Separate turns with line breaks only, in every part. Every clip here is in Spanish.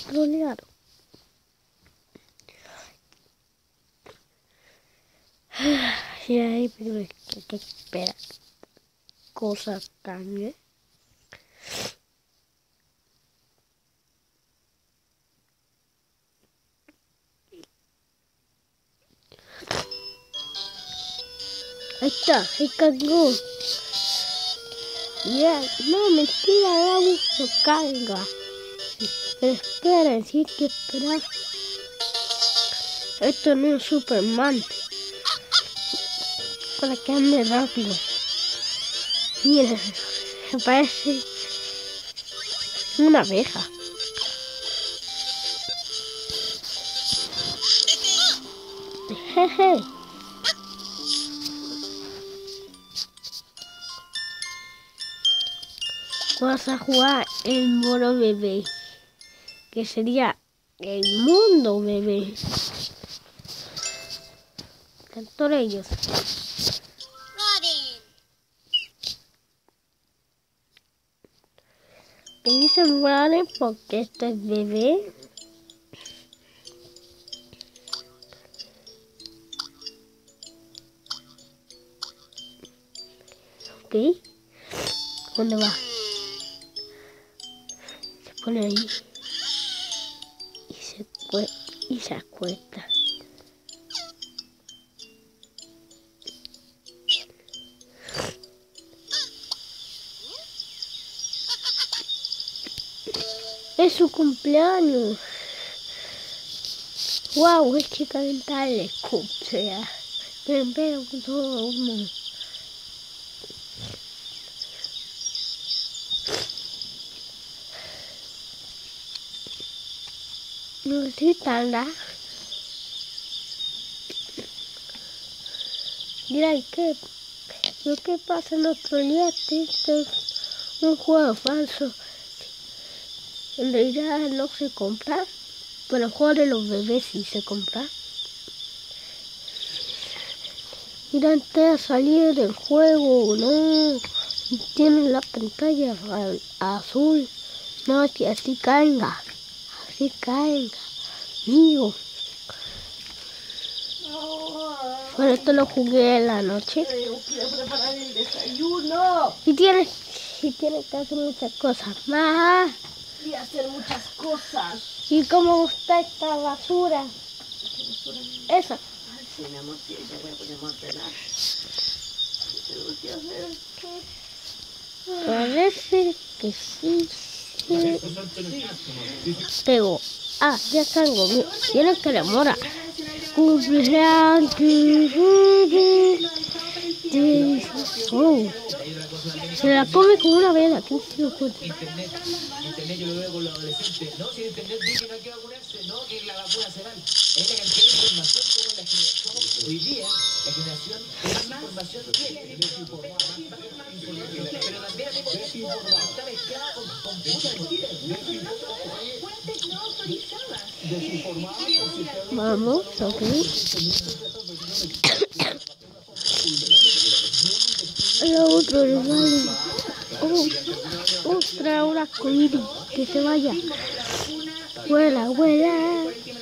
trolearon. Y ahí, pero es que espera. Cosas cambien. Ahí está, se cargó. Ya, no, mentira, vamos, no carga. Pero esperen, sí hay que esperar. Esto no es Superman. Para que ande rápido. Miren, me parece una abeja. Jeje. Vas a jugar el mono bebé, que sería el mundo bebé. Tanto ellos. Que dicen Robin porque esto es bebé. Ok. ¿Dónde va? Se pone ahí. Y se acuesta. Es su cumpleaños. Wow, es que calentarle cumpleaños. Pero con todo uno. No sé tanda. Mira, lo que pasa en otro día, esto es un juego falso. En realidad no se compra, pero el juego de los bebés sí se compra. Mira, antes de salir del juego, no, tienen la pantalla azul. No, que así caiga, amigo. Bueno, esto lo jugué en la noche.
Quiero preparar el desayuno.
Y tienes que hacer muchas cosas más.
Y hacer muchas cosas.
¿Y cómo está esta basura? Esa.
Ay, sí, mi amor, sí, ya voy a poner a ordenar. Tengo que hacer esto.
Parece que sí. Pero, ya salgo. Tiene que demora. Cumpleaños. Oh. Se la come como una vela. ¿Quién se lo cuenta?
Internet yo lo veo con los adolescentes. No, si el internet dice que no hay que vacunarse, no, que la vacuna se van. Es la cantidad de información como la generación. Hoy día, la generación de más información tiene. Pero también está mezclada con mucha mentira. Fuentes no autorizadas.
Vamos, ok. El otro le vale. Otra hora arcoíris. Que se vaya. Vuela, vuela.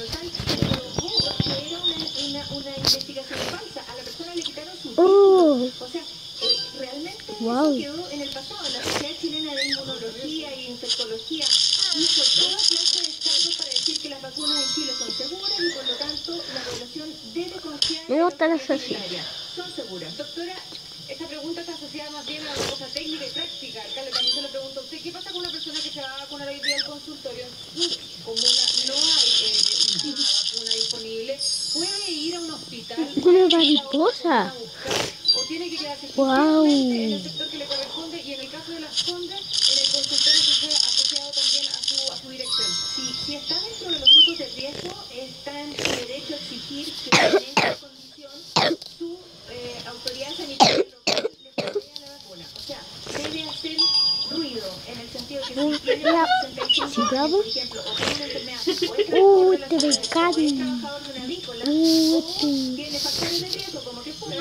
Una investigación falsa. A la persona le quitaron su
Oh.
O sea, realmente
Wow.
eso quedó en el pasado. La Sociedad Chilena de Inmunología y Infectología hizo toda clase de estudios para decir que las vacunas en Chile son seguras y por lo tanto la población debe confiar
Me gusta la sociedad.
Son seguras. Doctora, esta pregunta está asociada más bien a una cosa técnica y práctica. Alcalde, también se lo pregunto a usted. ¿Qué pasa con una persona que se va a vacunar hoy día al consultorio? Como no hay una vacuna disponible, ¿puede ir a un hospital?
Una mariposa.
¿O tiene que quedarse
Wow.
en el sector que le corresponde? Y en el caso de las condes, en el consultorio que sea asociado también a su dirección. Si está dentro de los grupos de riesgo, está en su derecho a exigir que en esa condición su autoridad sanitaria local le provea la vacuna. O sea, debe hacer ruido en el sentido de que si tiene
Ya.
65
¿Sí,
años,
bravo?
por ejemplo, o tiene una enfermedad, o es trabajador de la
te
salud, o es
encanta.
trabajador de una agrícola, o tiene factores de riesgo como que fuera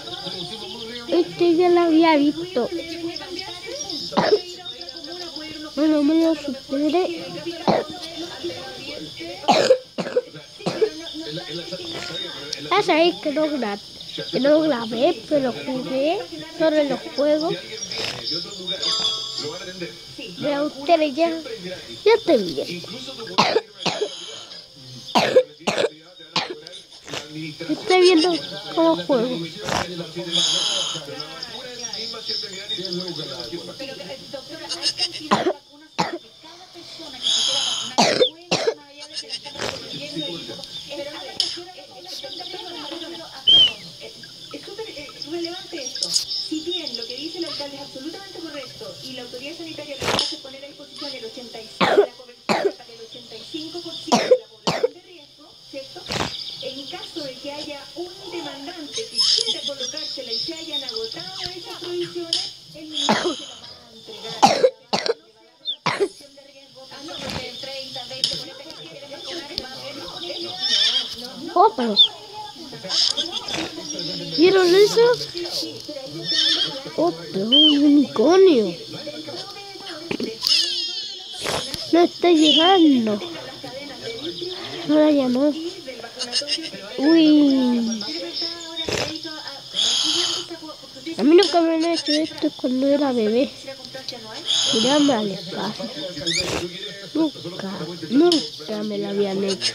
Este ya la había visto.
puede cambiarse, puede ir a otra comuna, puede ir a un
Bueno, me lo superé. Ya sabéis que no grabé, pero jugué sobre los juegos. De ustedes ya te vi. Estoy viendo cómo juego.
Pero, doctora, hay cantidad de vacunas que cada persona que se quiera vacunar puede, más allá de que la estamos protegiendo y todo. Es súper relevante esto. Si bien lo que dice el alcalde es absolutamente correcto y la autoridad sanitaria lo que hace es poner a disposición el 85% de la cobertura para el 85% de la población de riesgo, ¿cierto? En caso de que haya un demandante que quiera colocársela y se hayan agotado esas provisiones, el ministro se la va a entregar.
Oh, pero ¿vieron eso? Oh, pero un unicornio. No está llegando. Ahora ya no. Uy. A mí nunca me han hecho esto cuando era bebé. Tirarme al espacio. Nunca me lo habían hecho.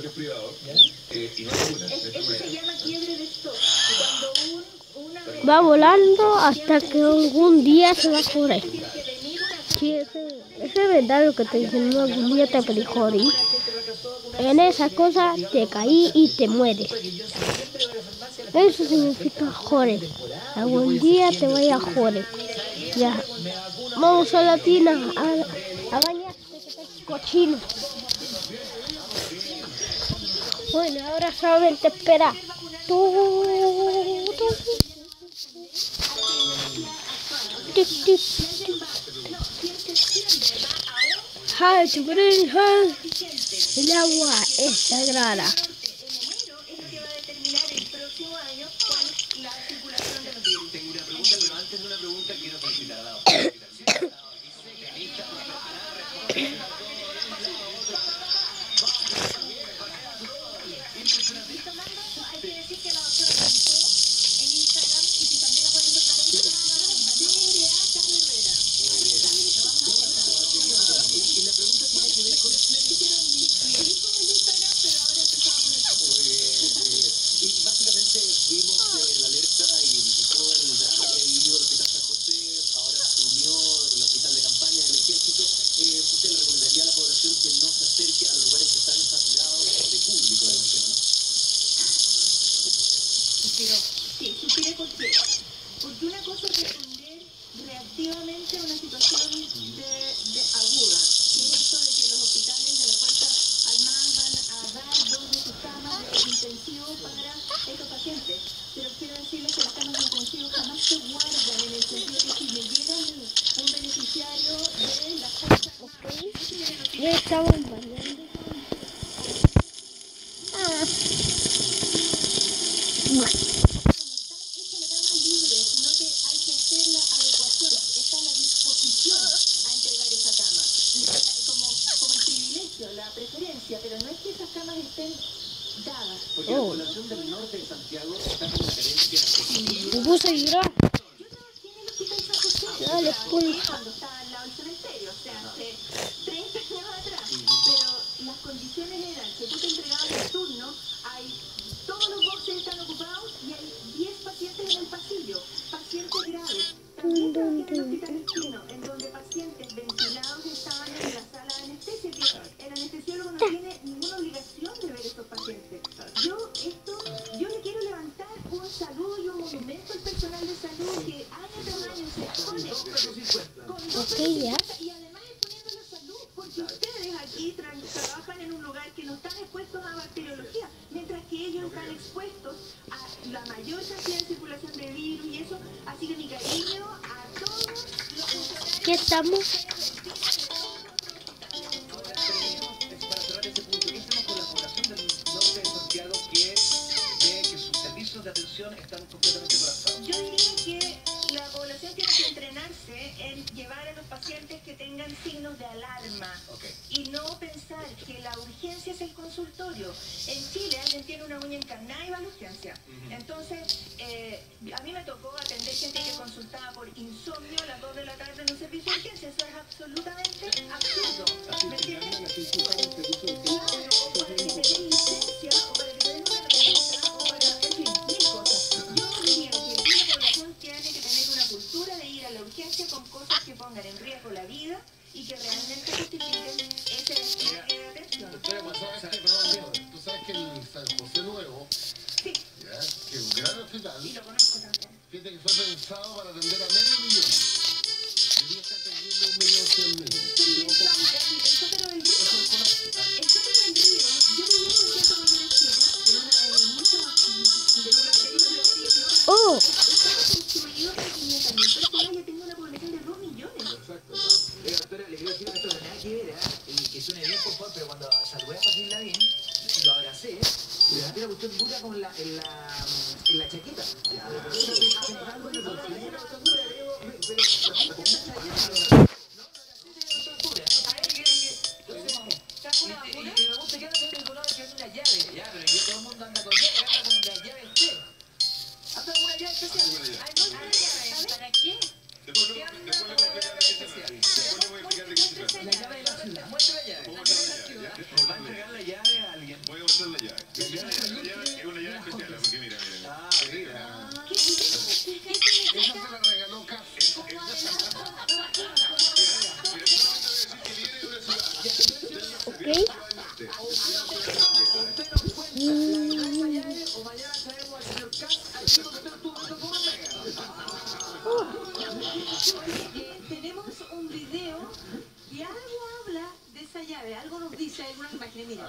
Va volando hasta que algún día se va a joder. Sí, eso es verdad lo que te dicen, algún día te puedes joder. En esa cosa te caí y te mueres. Eso significa joder. Algún día te voy a joder. Ya. Vamos a la tina a bañarte, que estás cochino. Bueno, ahora solamente espera. El agua es sagrada.
Tengo una pregunta, pero antes de una pregunta quiero felicitar a la
Porque una cosa es responder reactivamente a una situación de aguda, que es esto de que los hospitales de la Fuerza Armada van a dar 2 de sus camas de intensivos para estos pacientes. Pero quiero decirles que las camas de intensivos jamás se guardan, en el sentido que si me llega un beneficiario de la Fuerza Armada,
Ya estaban bañando.
la preferencia, pero no es que esas camas estén dadas.
Porque la población del norte de Santiago está con una carencia.
Me puse a llorar.
Yo trabajé en el Hospital San José
Dale, pues.
cuando estaba al lado del cementerio, o sea, hace 30 años atrás. Pero las condiciones eran que tú te entregabas el turno, todos los boxes están ocupados y hay 10 pacientes en el pasillo, pacientes graves. También trabajé en el Hospital Espino, en donde pacientes ventilados estaban en la sala de anestesia, que el anestesiólogo no tiene ninguna obligación de ver estos pacientes. Yo le quiero levantar un saludo y un monumento al personal de salud que año tras año se expone con 2 y además exponiendo la salud, porque ustedes aquí trabajan en un lugar que no están expuestos a bacteriología, mientras que ellos están expuestos a la mayor cantidad de circulación de virus y eso. Así que mi cariño a todos los funcionarios.
¿Qué estamos?
Para cerrar ese punto, ¿qué hacemos con la población del norte de Santiago que ve que sus servicios de atención están completamente colapsados?
Yo diría que la población tiene que entrenarse en llevar a los pacientes que que tengan signos de alarma.
Okay.
Y no pensar que la urgencia es el consultorio. En Chile alguien tiene una uña encarnada y va a la urgencia. Entonces, a mí me tocó atender gente que consultaba por insomnio a las 2 de la tarde en un servicio de urgencia. Eso es absolutamente absurdo. ¿Me entiendes? Claro, o para que te den licencia, o para que te den una receta, o para, en fin, mil cosas. Yo diría que la población tiene que tener una cultura de ir a la urgencia con cosas que pongan en riesgo la vida y que realmente justifiquen ese despliegue de atención.
Tú sabes que el San José Nuevo,
Sí,
¿ya? Que es un gran hospital,
y lo conozco también.
fíjate que fue pensado para atender a medio millón. Hoy día está atendiendo 1.100.000.
El Sótero del Río. El Sótero del Río, yo viví un concierto cuando era chica, en una de muchos películas,
Oh,
estaba construido para 500.000 personas y tengo una población de 2 millones.
Exacto.
Doctora, le quiero decir esto de nada que ver, y que suene bien por favor, pero cuando saludé a Joaquín Lavín, lo abracé, y levanté la cuestión dura como en la chaqueta.
¿Para qué?
Después le voy a explicar de qué se trata. La llave de la ciudad. Muestra la llave.
Voy a mostrar la llave.
Le va a entregar la llave a alguien.
Voy a mostrar la llave. La llave es una llave especial, porque mira.
Ah, mira.
¿Qué
Esa se la regaló Café. Pero solamente voy a decir que viene de una ciudad.
ok.
Usted nos cuenta esa llave o mañana traemos al señor Kass aquí donde usted estuvo con
tenemos un video que algo habla de esa llave, algo nos dice, hay unas imágenes, mira.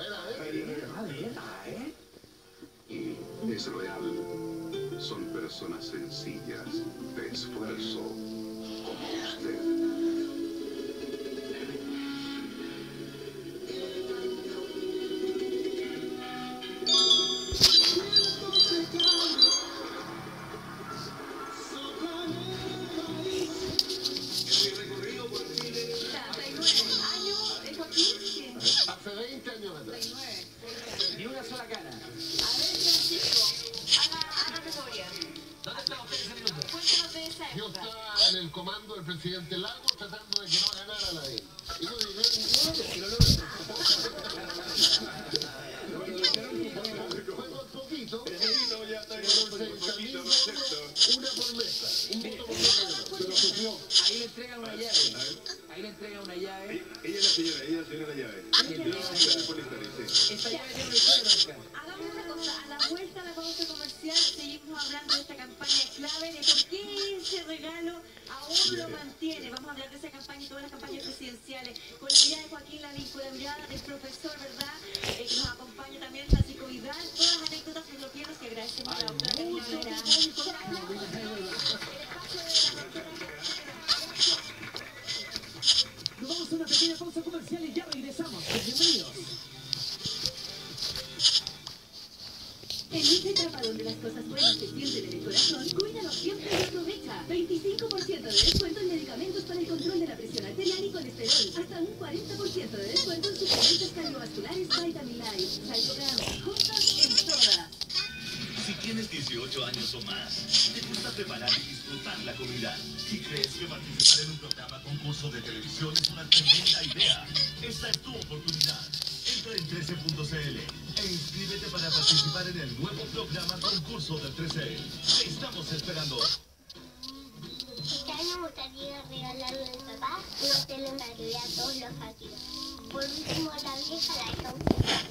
Es real. Son personas sencillas, de esfuerzo, como usted.
Hace 20 años atrás.
Ni una sola cana.
A ver, Francisco, haga memoria.
¿Dónde está usted ese minuto?
Cuéntanos de esa
Yo
época.
estaba en el comando del presidente Lagos tratando de que no ganara la ley. Y yo dije, fue por poquito, pero una por mesa, un voto por mesa. Se lo sufrió.
Ahí le entregan una llave. Ahí le entregan una llave.
Ella es la señora, la llave.
Esta llave tiene una historia, Oscar.
Hagamos una cosa, a la vuelta a la pausa comercial seguimos hablando de esta campaña clave, de por qué ese regalo aún lo mantiene. Vamos a hablar de esa campaña y todas las campañas presidenciales, con la mirada de Joaquín Lavín, con la mirada del profesor, ¿verdad? Que nos acompaña también Francisco Vidal, todas las anécdotas de los viernes que agradecemos a la doctora Camila Vera.
Nos vamos a una pequeña pausa comercial y ya regresamos. Bienvenidos.
En esta etapa donde las cosas buenas se sienten en el corazón, cuídalo siempre y aprovecha. 25% de descuento en medicamentos para el control de la presión arterial y colesterol. Hasta un 40% de descuento en suplementos cardiovasculares Vitamin Life. Salgograms, juntos en todas.
Si tienes 18 años o más, te gusta preparar y disfrutar la comida y crees que participar en un programa concurso de televisión es una tremenda idea, esta es tu oportunidad. Entra en 13.cl e inscríbete para participar en el nuevo programa concurso del 13. Te estamos esperando.
Este año me gustaría regalarle a mi papá una tele en realidad a todos los patios. Por último, la vieja la causa.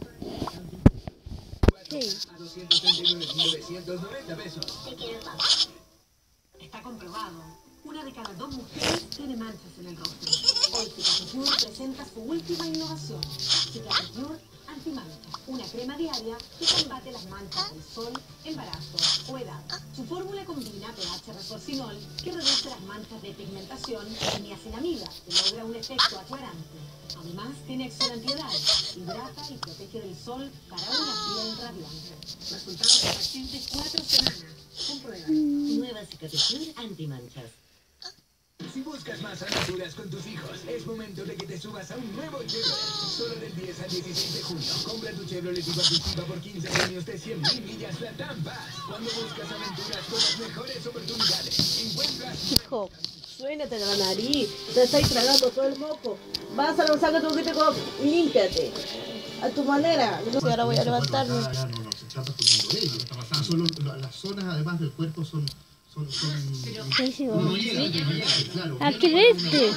A 239.990 pesos.
Te quiero, papá.
Está comprobado. Una de cada 2 mujeres tiene manchas en el rostro. Hoy Cicatricure presenta su última innovación. Cicatricure Antimancha. Una crema diaria que combate las manchas del sol, embarazo o edad. Su fórmula combina pH resorcinol que reduce las manchas de pigmentación y niacinamida que logra un efecto aclarante. Además tiene acción antiedad, hidrata y protege del sol para una piel radiante. Resultados impactantes 4 semanas. Comprueba. Nueva Cicatricure Antimanchas.
Si buscas más aventuras con tus hijos, es momento de que te subas a un nuevo Chevrolet. Solo del 10 al 16 de junio. Compra tu Chevrolet y participa por 15 premios de 100.000 millas LATAM Pass. Cuando buscas aventuras con las mejores oportunidades, encuentras...
Hijo, suénate de la nariz. Te estáis tragando todo el moco. Vas a lanzar tu poquito y límpiate. A tu manera. No sé, ahora voy a levantarme.
No, se está pasando ello. Solo las zonas, además del cuerpo, son
Pésimo.
claro.
¿A quererte?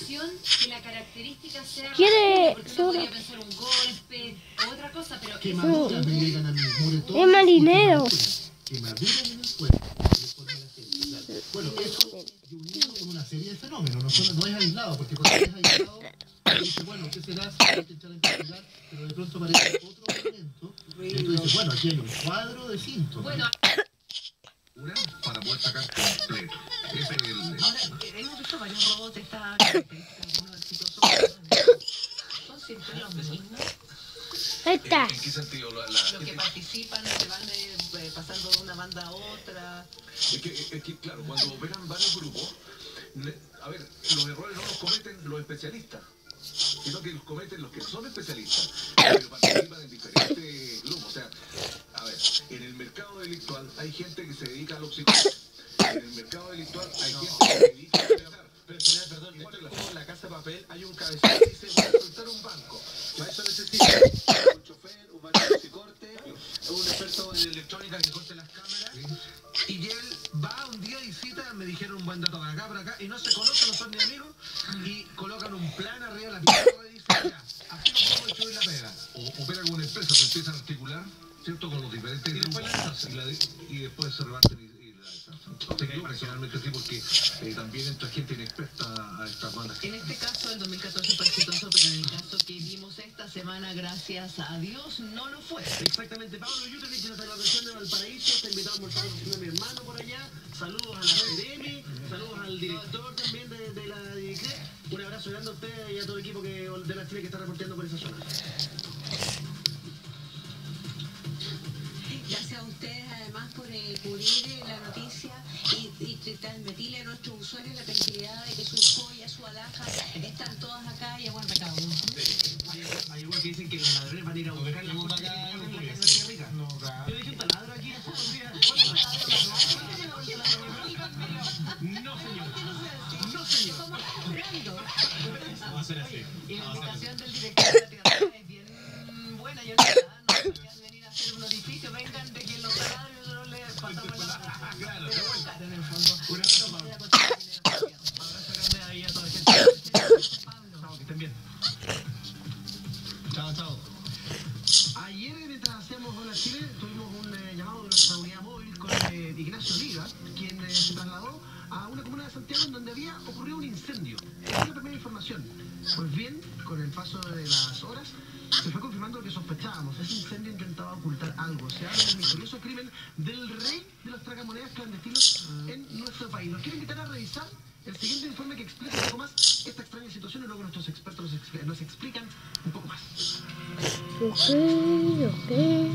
Quiere solo.
Quemaduras me llegan a mi moretón.
Es marinero.
Quemaduras en el cuerpo. Bueno, eso y unido con una serie de fenómenos. No es aislado, porque cuando es aislado, dice, bueno, ¿qué será? Si hay que echar a investigar, pero de pronto aparece otro elemento. Y tú dices, bueno, aquí hay un cuadro de síntomas.
Para poder sacar completo. Ese es el...
Ahora, hemos visto varios robots de esta característica, algunos exitosos. ¿Son siempre los mismos?
Ahí está.
¿En qué sentido?
Los que participan, se van pasando de una banda a otra.
Es que, claro, cuando operan varios grupos, a ver, los errores no los cometen los especialistas, sino que los cometen los que son especialistas, pero participan en diferentes grupos. O sea, a ver, en el mercado delictual hay gente que se dedica a los psicólogos. En el mercado delictual hay gente que se dedica a pelear. Pero, perdón, en la casa de papel hay un cabezal que dice, voy a soltar un banco. Para eso necesita un chofer, un maestro que corte, un experto en electrónica que corte las cámaras. Y él va un día y cita, me dijeron un buen dato por acá, y no se conocen, no son ni amigos, y colocan un plan arriba de la pizarra y dicen, ya, así no podemos distribuir la pega. O opera con una empresa que empiezan a articular, ¿cierto? Con los diferentes grupos, y después se reparten y la desarrollan. Yo personalmente sí, porque también entra gente inexperta a estas bandas.
En este caso, el 2014 fue exitoso, pero en el caso que vimos esta semana, gracias a Dios, no lo fue.
Exactamente. Pablo Yutelich, en la televisión de Valparaíso, está invitado a almorzar a mi hermano por allá. Saludos a la Seremi, saludos al director también de la DICRE. Un abrazo grande a ustedes y a todo el equipo de la Chile que está reporteando por esa zona.
Gracias a ustedes además por cubrir la noticia y transmitirle a nuestros usuarios la tranquilidad de que sus joyas, sus alhajas están todas acá y a buen recaudo.
Hay igual que dicen que los ladrones van a ir a buscar la cosa acá en la rica. Yo dije un taladro aquí en el día. No, señor. No, señor. Va a ser así.
Y la invitación del director de la tierra es bien buena. Yo no querían venir a hacer un edificio, vengan de quien los taladros y nosotros les pasamos la...
Claro,
de vuelta en el fondo.
Un abrazo, Pablo. Abrazo grande ahí a toda la gente. Chao, que estén bien. Chao, chao. Ayer, mientras hacíamos Hola Chile, tuvimos un llamado de nuestra unidad móvil con Ignacio Oliva, quien se trasladó a una comuna de Santiago en donde había ocurrido un incendio. Esa es la primera información. Pues bien, con el paso de las horas, se fue confirmando lo que sospechábamos. Ese incendio intentaba ocultar algo. Se habla del misterioso crimen del rey de los tragamonedas clandestinos en nuestro país. Nos quiero invitar a revisar el siguiente informe que explica un poco más esta extraña situación y luego nuestros expertos nos explican un poco más.
Ok.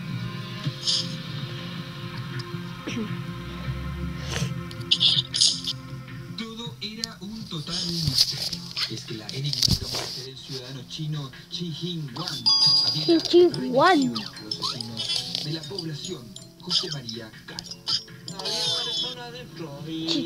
Todo era un total misterio. Es que la enigmática muerte del ciudadano chino Chi Jing-wan había remitido a los vecinos de la población José María Caro.
Había una persona adentro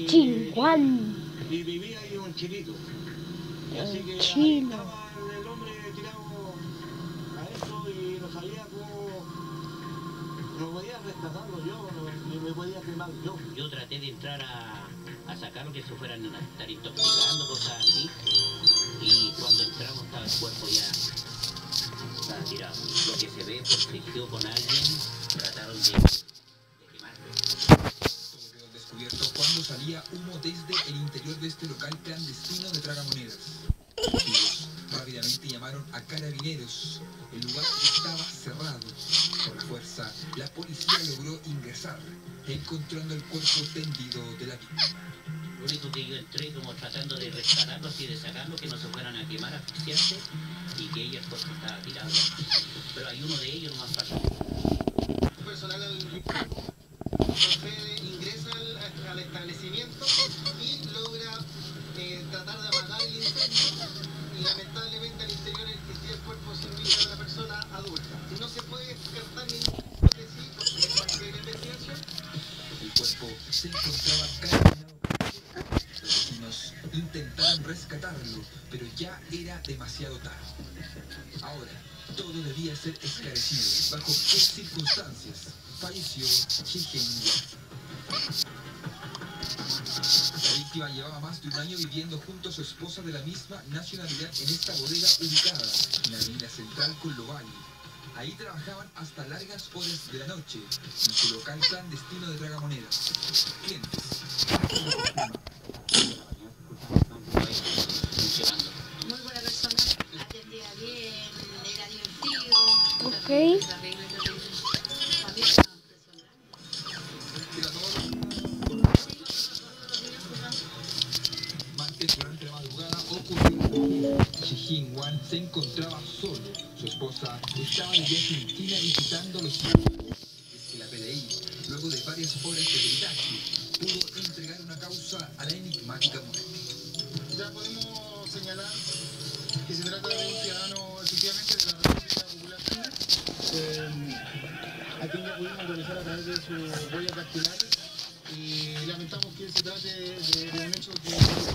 y
vivía ahí un chinito. Así que
chino.
estaba el hombre tirado adentro y no sabía cómo... No podía rescatarlo yo, ni me podía quemar yo.
Yo traté de entrar a sacarlo, que se fueran a estar intoxicando, cosas así. Y cuando entramos estaba el cuerpo ya estaba tirado. Lo que se ve, forcejeó con alguien, trataron de quemarlo.
Todo quedó descubierto cuando salía humo desde el interior de este local clandestino de tragamonedas. Los rápidamente llamaron a carabineros. El lugar estaba cerrado. Por la fuerza, la policía logró ingresar, encontrando el cuerpo tendido de la víctima.
Lo único que yo entré como tratando de rescatarlos y de sacarlos, que no se fueran a quemar, a asfixiarse, y que ella el cuerpo estaba tirado. Pero hay uno de ellos nomás pasó.
Personal ingresa al establecimiento y logra tratar de apagar el incendio y lamentablemente al interior existía el cuerpo sin vida de una persona adulta. No se puede descartar ninguna hipótesis porque es parte de la investigación.
El cuerpo se encontraba calcinado. Los vecinos intentaron rescatarlo, pero ya era demasiado tarde. Ahora, todo debía ser esclarecido. ¿Bajo qué circunstancias falleció Chiheng-Wan? La víctima llevaba más de un año viviendo junto a su esposa de la misma nacionalidad en esta bodega ubicada en la avenida central con Lovalle. Ahí trabajaban hasta largas horas de la noche en su local clandestino de tragamonedas. Clientes.
Muy buena persona, atendía bien, era divertido.
Ok.
Martes durante la madrugada ocurrió. Chiheng-Wan se encontraba solo. Su esposa estaba de viaje en China visitando a los hijos. Es que la PDI, luego de varias horas de peritaje, pudo entregar una causa a la enigmática muerte.
Ya podemos señalar que se trata de un ciudadano efectivamente de la República Popular China, a quien ya pudimos realizar a través de sus huellas dactilares y lamentamos que se trate de un hecho que...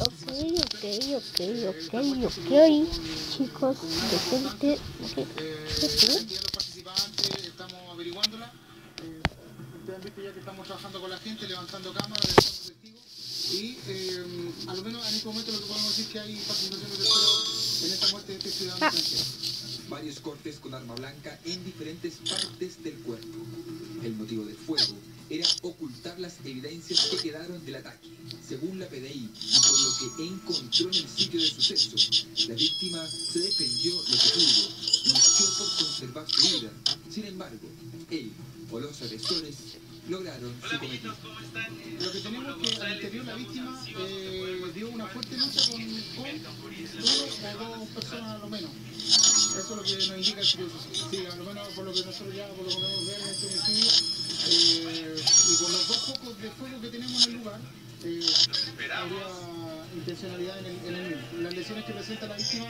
Ok, chicos, de gente
ya los participantes estamos averiguándola. Ustedes han visto ya que estamos trabajando con la gente, levantando cámaras, levantando testigos y a lo menos en este momento lo que podemos decir es que hay participación de terceros en esta muerte de este ciudadano extranjero.
Varios cortes con arma blanca en diferentes partes del cuerpo. El motivo del fuego era ocultar las evidencias que quedaron del ataque. Según la PDI, y por lo que encontró en el sitio del suceso, la víctima se defendió lo que pudo, luchó por conservar su vida. Sin embargo, él o los agresores lograron su cometido.
Lo que tenemos es que al interior la víctima dio una fuerte lucha con uno o dos personas a lo menos. Eso es lo que nos indica el curso. Sí, a lo menos por lo que nosotros ya por lo que podemos ver en este estudio, y con los dos focos de fuego que tenemos en el lugar, habría intencionalidad en el mismo. Las lesiones que presenta la víctima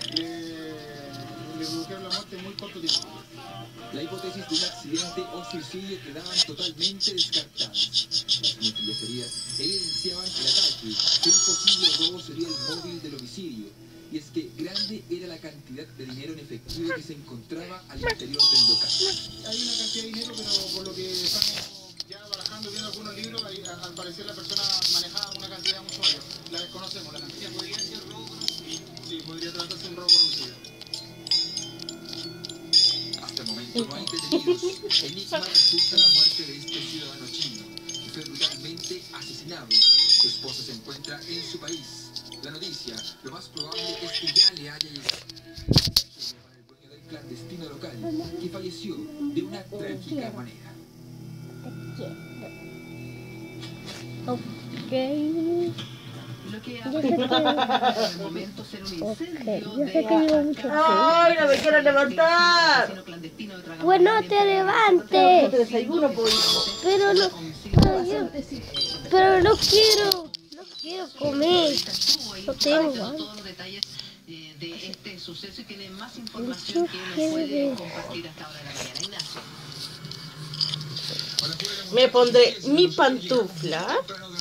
le produjeron la muerte en muy corto tiempo.
La hipótesis de un accidente o suicidio quedaban totalmente descartadas. Las múltiples heridas evidenciaban el ataque, que un posible robo sería el móvil del homicidio. Y es que grande era la cantidad de dinero en efectivo que se encontraba al interior del local.
Hay una cantidad de dinero, pero por lo que estamos ya barajando, viendo algunos libros, al parecer la persona manejaba una cantidad mucho mayor. La desconocemos, la cantidad. ¿Podría ser robo con homicidio? Sí, podría tratarse de un robo con homicidio.
Hasta el momento no hay detenidos. Enigma resulta la muerte de este ciudadano chino, que fue brutalmente asesinado. Su esposa se encuentra en su país. La noticia, lo más probable es que ya le haya llegado. Para el dueño del clandestino local, que falleció de una trágica manera.
Ok.
Lo que aparece en el momento ser un incendio
Yo sé que digo mucho.
¡Ay, no me quiero levantar!
Pues no te levantes.
Desayuno, pues.
Pero no quiero comer. No tengo hambre.
todos los detalles de este suceso y tiene más información que nos puede compartir hasta ahora de la mañana. Ignacio.
Me pondré mi pantufla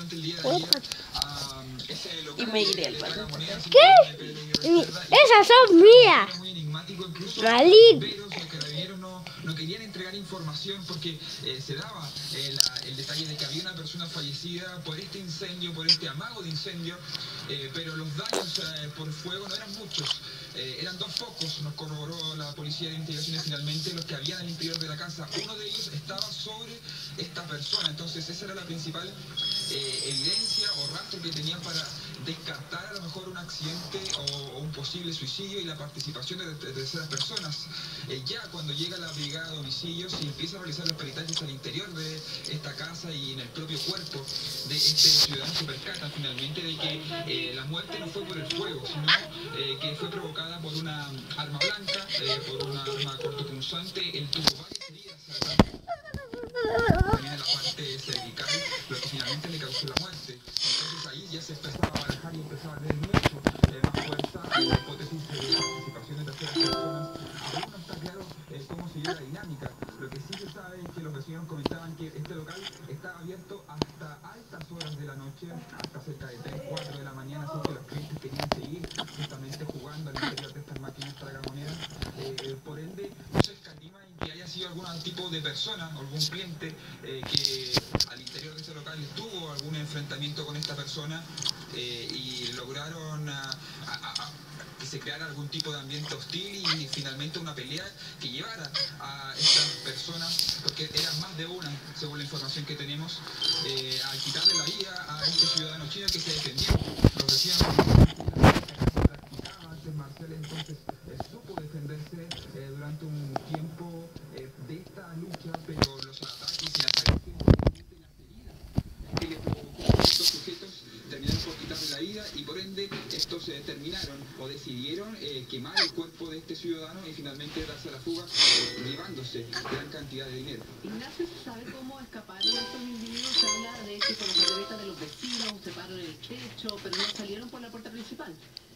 y me iré al baño.
¿Qué? Esas son mías. Malín.
No querían entregar información porque se daba el detalle de que había una persona fallecida por este incendio, por este amago de incendio, pero los daños por fuego no eran muchos. Eran dos focos, nos corroboró la policía de investigaciones finalmente, los que habían al interior de la casa. Uno de ellos estaba sobre esta persona, entonces esa era la principal evidencia o rastro que tenían para descartar a lo mejor un accidente o un posible suicidio y la participación de terceras personas. Ya cuando llega la brigada de homicidios y empieza a realizar los peritajes al interior de esta casa y en el propio cuerpo de este ciudadano, se percatan finalmente de que la muerte no fue por el fuego, sino que fue provocada por una arma blanca, por una arma cortopunzante. Él tuvo varias heridas también en la parte cervical, lo que finalmente le causó la muerte. Entonces ahí ya se empezaba a barajar y empezaba a ver personas. Aún no está claro cómo siguió la dinámica. Lo que sí se sabe es que los vecinos comentaban que este local estaba abierto hasta altas horas de la noche, hasta cerca de 3, 4 de la mañana, así que los clientes querían seguir justamente jugando al interior de estas máquinas tragamonedas. Por ende, no se escatima en que haya sido algún tipo de persona, algún cliente que al interior de ese local tuvo algún enfrentamiento con esta persona y lograron que se creara algún tipo de ambiente hostil y finalmente una pelea que llevara a estas personas, porque eran más de una, según la información que tenemos, a quitarle la vida a este ciudadano chino que se defendió. Los vecinos practicaba artes marciales, entonces supo defenderse durante un tiempo de esta lucha, pero los ataques y las agresiones y las heridas que le provocó a estos sujetos terminaron por quitarle la vida y por ende estos terminaron o decidieron quemar el cuerpo de este ciudadano y finalmente darse a la fuga llevándose gran cantidad de dinero.
Ignacio, ¿se sabe cómo escaparon estos individuos? Se habla de que con las camionetas de los vecinos treparon el techo, pero no salieron por la puerta principal.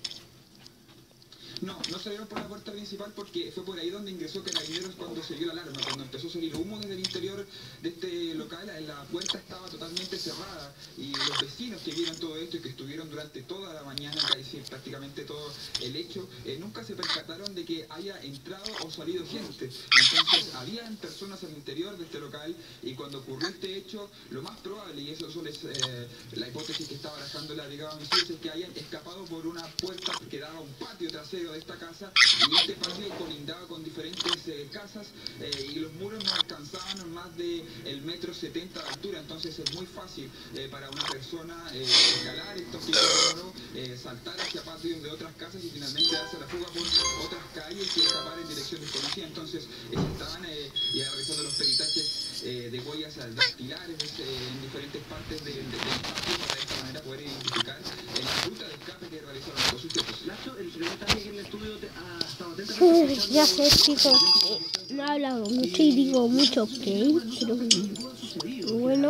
No salieron por la puerta principal porque fue por ahí donde ingresó Carabineros cuando se dio la alarma. Cuando empezó a salir humo desde el interior de este local, la puerta estaba totalmente cerrada y los vecinos que vieron todo esto y que estuvieron durante toda la mañana, es decir, prácticamente todo el hecho, nunca se percataron de que haya entrado o salido gente. Entonces, habían personas al interior de este local y cuando ocurrió este hecho, lo más probable, y eso es la hipótesis que está barajando la brigada de homicidios, es que hayan escapado por una puerta que daba a un patio trasero de esta casa y este patio colindaba con diferentes casas y los muros no alcanzaban más de el 1,70 m de altura, entonces es muy fácil para una persona escalar estos pisos, saltar hacia patios de otras casas y finalmente darse la fuga por otras calles y escapar en dirección desconocida. Entonces estaban ya realizando los peritajes de huellas dactilares en diferentes partes del patio para de esta manera poder identificar la ruta de escape que realizaron los sujetos.
Nacho, el secretario aquí en el estudio ha estado atento.
Ya sé, chicos, no he hablado mucho y digo mucho, ok, pero bueno,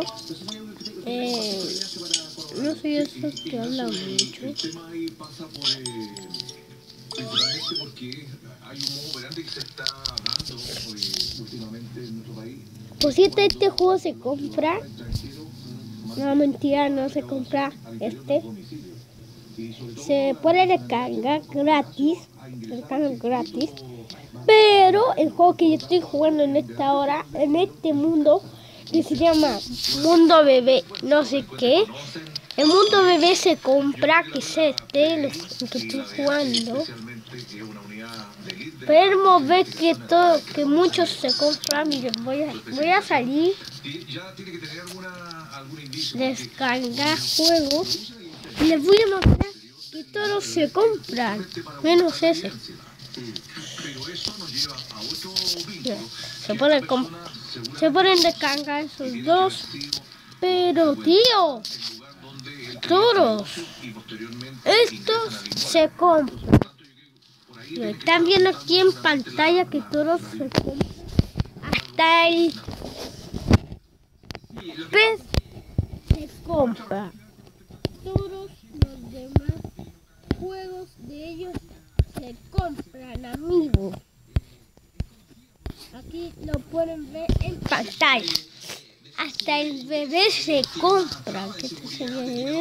no soy eso que habla mucho.
El tema ahí pasa por principalmente porque hay un modo operante que se está dando últimamente en nuestro país.
Por cierto, este juego se compra. No, mentira, no se compra este. Se puede descargar gratis. Pero el juego que yo estoy jugando en esta hora, en este mundo, que se llama Mundo Bebé, no sé qué. El Mundo Bebé se compra, que es este, lo que estoy jugando. Podemos ver que muchos se compran. Miren, voy a salir, descargar juegos y les voy a mostrar que todos se compran, menos ese. Se pueden descargar esos dos, pero tío, todos estos se compran. Están viendo aquí en pantalla que todos se compran. Hasta el pez se compra. Todos los demás juegos de ellos se compran, amigos. Aquí lo pueden ver en pantalla. Hasta el bebé se compra. ¿Qué se ve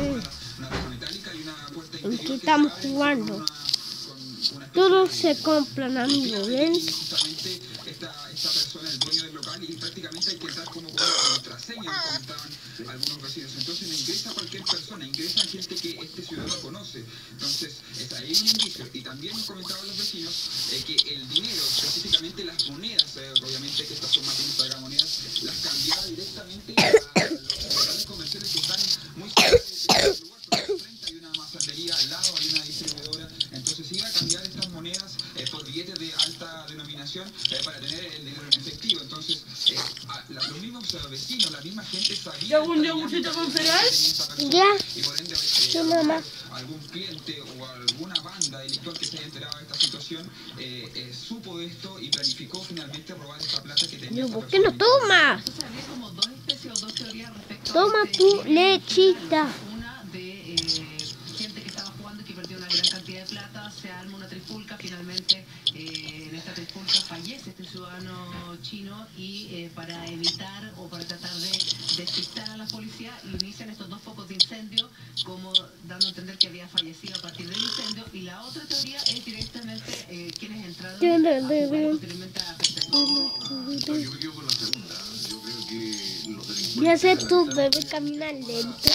¿En qué estamos jugando? Todos se compran, amigos, ¿ven?
Esta persona, el dueño del local, y prácticamente hay que entrar como con contraseña, comentaban algunos vecinos. Entonces no ingresa cualquier persona, ingresa gente que este ciudadano conoce. Entonces es ahí un indicio. Y también nos comentaban los vecinos que el dinero, específicamente las monedas, obviamente que estas son máquinas tragamonedas, las cambiaba directamente a los locales comerciales que están muy cerca del lugar. Hay una masatería al lado, hay una distribuidora. Entonces iba a cambiar estas monedas por billetes de alta denominación para tener el dinero en efectivo. Entonces los mismos vecinos, la misma gente sabía
¿Un yogurcito con cereal?
Ya.
Y por ende, algún cliente o alguna banda delictual que se haya enterado de esta situación supo de esto y planificó finalmente robar esta plata que tenía.
¿Por qué no tomas?
Había como dos especies o dos teorías respecto
Toma
a
tu lechita.
Una de gente que estaba jugando y que perdió una gran cantidad de plata, se arma una trifulca, finalmente
En esta trifulca fallece este ciudadano chino y para evitar o para tratar de despistar a la policía inician estos dos focos de incendio, como dando a entender que había fallecido a partir del incendio, y la otra teoría es directamente quienes entraron a jugar posteriormente a
Yo me quedo con la segunda. Yo creo que los delincuentes...
Ya sé tú, bebé, caminar lento.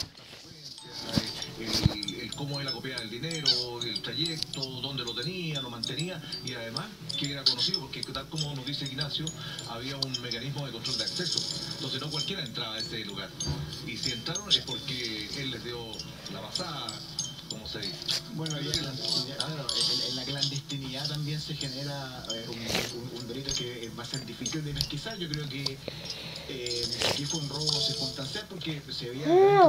El cómo él acopiaba el dinero, el trayecto, dónde lo tenía, lo mantenía, y además que era conocido porque, tal como nos dice Ignacio, había un mecanismo de control de acceso. Entonces no cualquiera entraba a ese lugar. Y si entraron es porque él les dio la pasada, como se dice.
Bueno, en la clandestinidad también se genera un delito que va a ser difícil de pesquisar. Yo creo que aquí fue un robo circunstancial porque se veía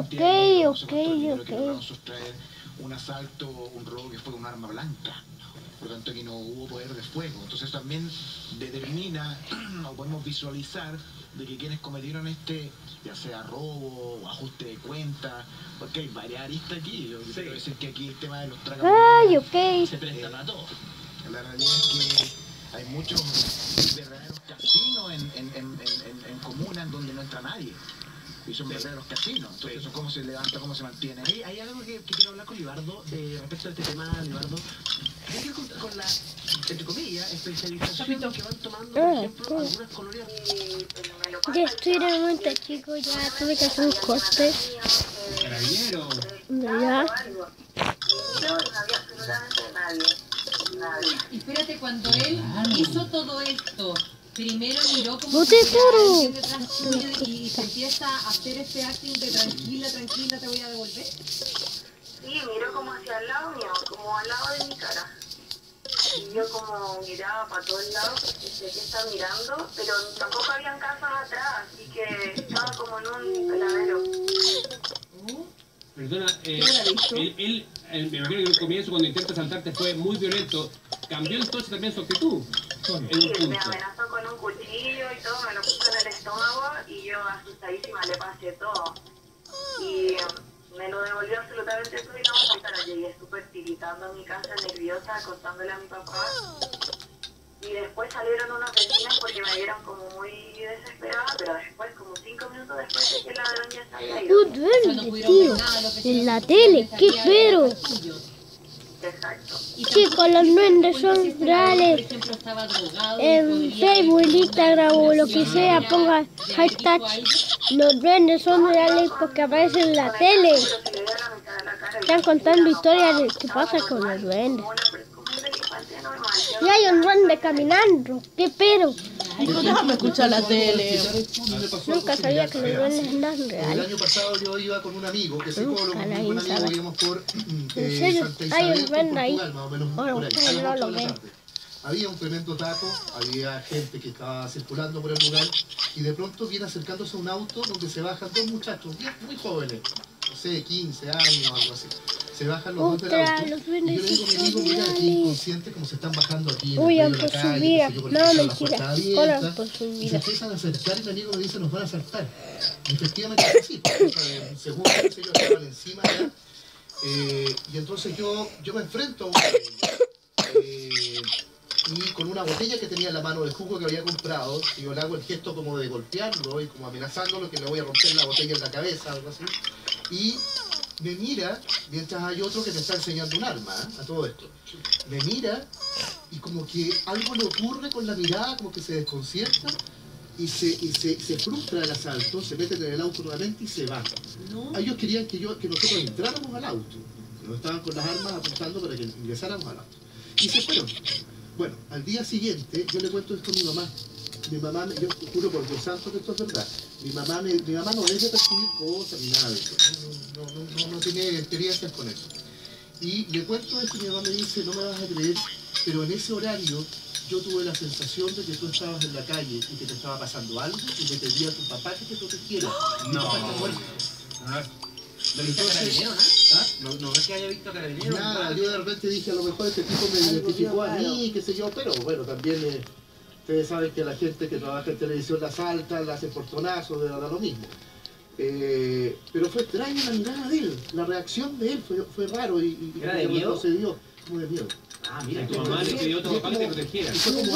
lograron sustraer un asalto, un robo que fue un arma blanca. Por lo tanto, aquí no hubo poder de fuego. Entonces también determina, o podemos visualizar, de que quienes cometieron ya sea robo o ajuste de cuentas, porque hay varias aristas aquí. Yo quiero decir que aquí el tema de los tragamonedas se presta para todo. La realidad es que hay muchos verdaderos casinos en comunas donde no entra nadie. Y son verdaderos casinos. Entonces, eso cómo se levanta, cómo se mantiene.
Hay algo que quiero hablar con Libardo respecto a este tema, Libardo. Tiene que ver con la, entre comillas, especialización que van tomando, por ejemplo, algunas colonias.
Ya estoy en el momento, chicos, ya tuve que hacer un corte.
Carabinero.
Ya.
No había absolutamente nadie.
Y espérate, cuando él hizo todo esto, primero miró como
¡No te
alguien detrás tuyo y se empieza a hacer este acting de tranquila, tranquila, te voy a devolver.
Sí, miró como hacia el lado mío, como al lado de mi cara. Y yo como miraba para todos lados, porque sé que está mirando, pero tampoco habían casas atrás, así que estaba como en un peladero.
Perdona, me imagino que el comienzo cuando intenta saltarte fue muy violento. ¿Cambió entonces también su actitud?
Sí, me amenazó con un cuchillo y todo, me lo puso en el estómago y yo asustadísima le pasé todo. Y me lo devolvió absolutamente todo y no me faltara. Llegué súper tiritando a mi casa, nerviosa, contándole a mi papá. Y después salieron unas vecinas porque me vieron como muy desesperada, pero después, como 5 minutos después de que el ladrón ya se había ido.
Duerme, tío. En la tele, ¿qué espero?
Exacto.
Chicos, los duendes son reales. En Facebook, Instagram o lo que sea, ponga hashtag los duendes son reales porque aparecen en la tele. Están contando historias de qué pasa con los duendes. Y hay un duende caminando, ¿qué espero?
Déjame escuchar la tele.
Nunca sabía que los duendes eran reales.
El año pasado yo iba con un amigo, que es psicólogo, un buen amigo, íbamos por Santa
Hay un
Isabel,
duende ahí.
Portugal, más o menos por ahí, a las 8 de la tarde. Había un tremendo tapo, había gente que estaba circulando por el lugar y de pronto viene acercándose a un auto donde se bajan dos muchachos, muy jóvenes, no sé, 15 años o algo así. Se bajan los dos del auto y yo le digo a mi amigo, mira, aquí inconsciente como se están bajando aquí en el medio de la calle, qué sé yo, porque está la puerta abierta, y se empiezan a acercar y mi amigo me dice, nos van a asaltar. Y efectivamente es así, porque un segundo ellos estaban encima ya, y entonces yo me enfrento a uno de ellos. Y con una botella que tenía en la mano de jugo que había comprado, y yo le hago el gesto como de golpearlo y como amenazándolo que le voy a romper la botella en la cabeza, algo así. Y me mira, mientras hay otro que me está enseñando un arma, a todo esto. Me mira y como que algo le ocurre con la mirada, como que se desconcierta y se frustra el asalto, se meten en el auto nuevamente y se van. Ellos querían que nosotros entráramos al auto. Nos estaban con las armas apuntando para que ingresáramos al auto. Y se fueron. Bueno, al día siguiente, yo le cuento esto a mi mamá. Mi mamá, yo juro por Dios santo que esto es verdad. Mi mamá no deja de percibir cosas ni nada de eso. No tiene experiencias con eso. Y le cuento esto y mi mamá me dice, no me vas a creer, pero en ese horario yo tuve la sensación de que tú estabas en la calle y que te estaba pasando algo y le pedí a tu papá que te protegiera. Y tu papá está muerto.
¿Lo viste a Carabinero, no? ¿No es que haya visto a Carabinero?
Nada, yo de repente dije, a lo mejor este tipo me identificó a mí, qué sé yo, pero bueno, también ustedes saben que la gente que trabaja en televisión la asalta, la hace portonazos, da lo mismo. Pero fue extraña la mirada de él, la reacción de él fue raro y
¿Era de miedo?
Procedió como de miedo.
Ah, mira, tu mamá le pidió a tu papá que te protegiera.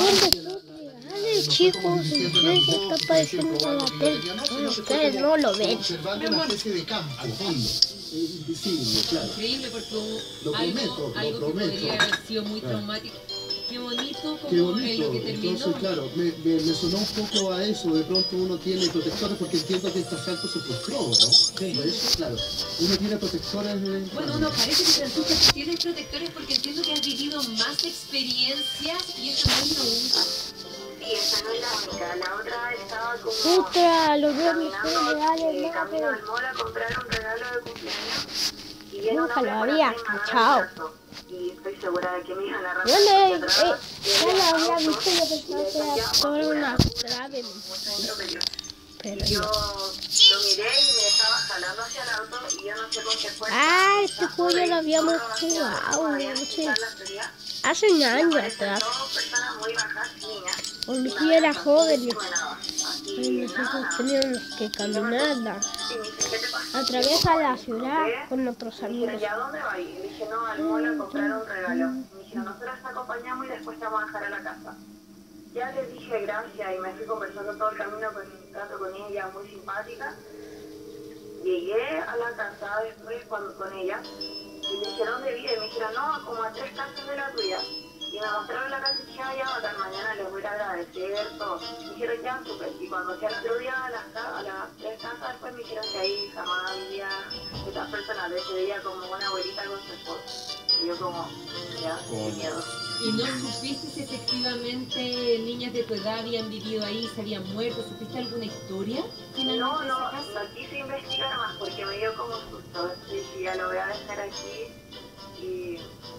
Chicos, se está apareciendo en la tele. Ustedes no lo ven.
Observando una especie de campo.
Al fondo.
Invisible, claro.
Increíble porque
Lo prometo,
algo
lo prometo.
que podría haber sido muy
Claro.
traumático. Qué bonito como
Qué
en
bonito.
lo que terminó.
Entonces, claro, me sonó un poco a eso. De pronto uno tiene protectores porque entiendo que este asalto se frustró, ¿no? Sí. Por eso, claro, uno tiene protectores de...
Bueno, no, parece que Francisca tienes protectores porque entiendo que has vivido más experiencias y eso no es lo único.
Sí, esa no es la única. La otra estaba como
Puta, los veo
caminando,
reales,
camino al mall a comprar un regalo de cumpleaños y viene un
nunca
hombre
lo
con
había
la misma mano
cachado.
en el brazo. Y estoy segura de que mi hija la arrastra
Yo
hacia atrás
ya lo había visto y yo pensaba que era sobre una grave. Pero
yo
no.
lo miré y me estaba jalando hacia el auto y yo no sé con qué fuerza.
Ah, este juego lo habíamos jugado, no sé, hace un año atrás.
Personas muy bajas, niñas.
Cuando yo era joven, y nosotros teníamos que caminar a través de la ciudad con nuestros
Me
amigos.
dijeron, ¿y a dónde va? Y le dije, no, al mall a comprar un regalo. Me dijeron, nosotros te acompañamos y después te vamos a dejar a la casa. Ya les dije gracias y me fui conversando todo el camino con ella, muy simpática. Llegué a la casa después con ella y le dije, ¿dónde vive? Me dijeron, no, como a 3 casas de la tuya. Y me mostraron la casa y dije, ya, bacán, mañana les voy a agradecer, todo. Me dijeron, ya, súper. Y cuando fui al otro día a las 3 casas después me dijeron que ahí jamás había estas personas. De ese día como una abuelita con su esposo. Y yo como, ya, qué miedo.
¿Y no supiste si efectivamente niñas de tu edad habían vivido ahí, se habían muerto? ¿Supiste alguna historia finalmente de esa casa?
No quise investigar más porque me dio como susto. Dije, ya lo voy a dejar aquí y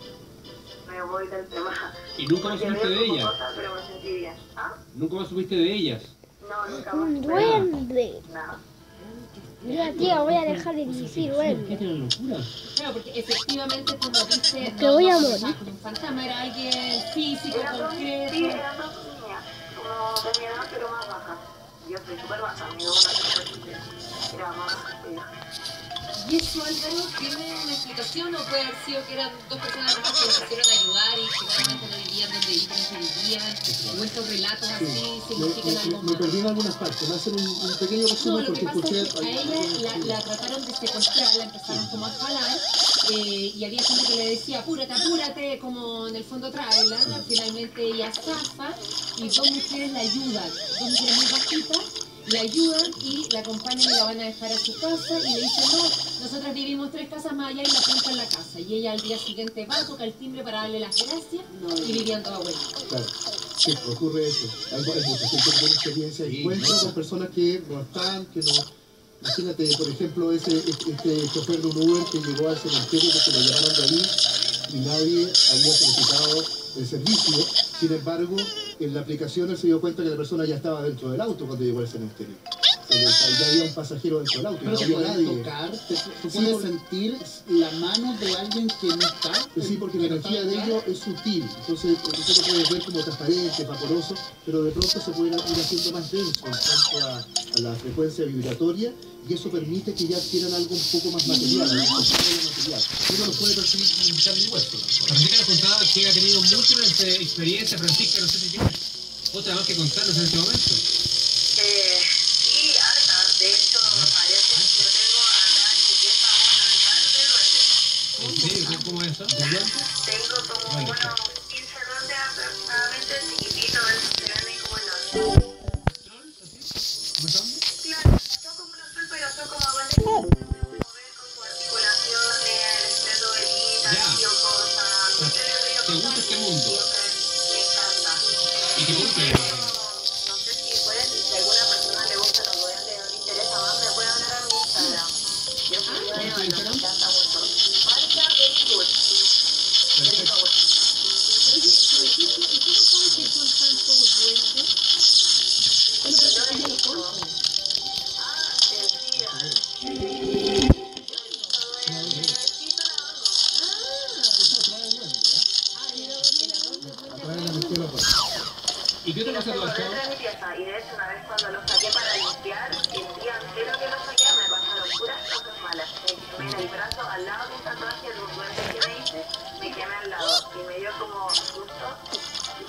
me voy del tema.
¿Y nunca más supiste de ellas?
Cosas, pero me sentí bien. ¿Ah?
¿Nunca más supiste de ellas?
No, nunca
Un
más.
duende.
Nada.
Mira, tía, voy a dejar de decir duende.
¿Qué locura?
Claro, porque efectivamente cuando viste...
Que voy a
no
morir.
como un fantasma, era alguien físico, concreto.
Sí, eran 2 niñas, como de mi edad, pero más bajas. Yo soy súper baja, mido 1,87. Era más baja que ella.
¿Y eso, Álvaro, tiene una explicación o puede haber sido que eran 2 personas nomás que los quisieron ayudar y finalmente no vivían donde vivían? ¿O estos relatos así significan algo
Me
más?
perdí en algunas partes. Voy a hacer un pequeño
No,
resumen
lo que
porque
pasa
escuché...
es que a ella la trataron de secuestrar, la empezaron como a jalar y había gente que le decía apúrate, apúrate, como en el fondo tráela. Finalmente ella zafa y 2 mujeres la ayudan, 2 mujeres muy bajitas, la ayudan y la acompañan y la van a dejar a su casa y le dicen no, nosotras vivimos 3 casas más allá y la apuntan en la casa. Y ella al día siguiente va, toca el timbre para darle las gracias y vivían todas buenas.
Claro. Sí, ocurre eso. Hay mucha gente que tiene experiencia de encuentro con personas que no están, que no... Imagínate, por ejemplo, este chofer de un Uber que llegó al cementerio porque lo llevaron de ahí y nadie había solicitado el servicio. Sin embargo, en la aplicación él se dio cuenta que la persona ya estaba dentro del auto cuando llegó al cementerio. Ya había un pasajero dentro del auto,
Pero
no
te
había
puedes
nadie.
tocar, tú puedes sentir la mano de alguien que no está.
Sí, porque la energía de ellos es sutil, entonces usted lo puede ver como transparente, vaporoso, pero de pronto se puede ir haciendo más denso en cuanto a la frecuencia vibratoria y eso permite que ya adquieran algo un poco más material, material. Uno lo puede percibir como un carne y hueso.
Francisca nos contaba que ha tenido múltiples experiencias. Francisca, no sé si tienes otra más que contarnos en este momento.
Sí, hartas. De hecho, parece que yo tengo acá en mi pieza un altar de duendes.
¿En serio? ¿Cómo es eso?
Tengo como, 15 duendes aproximadamente chiquititos, esos que venden como en los...
¿Cómo son?
Claro, son como unos trolls, pero son como duendes que pueden mover con sus articulaciones, estrendo velitas, y cosas.
¿Te gusta este mundo?
Me encanta.
¿Y qué gusta?
No sé si alguna persona le gusta los duendes o le interesa más, me puede hablar a mi Instagram. Yo soy de me encanta mucho. Marca Baby Good.
¿Y qué otra cosa te
Lo
pasó?
encontré en mi pieza y de hecho una vez cuando lo saqué para limpiar, el día entero que lo saqué me pasaron puras cosas malas. Me quemé en el brazo al lado de un tatuaje de un duende que me hice, me quemé al lado y me dio como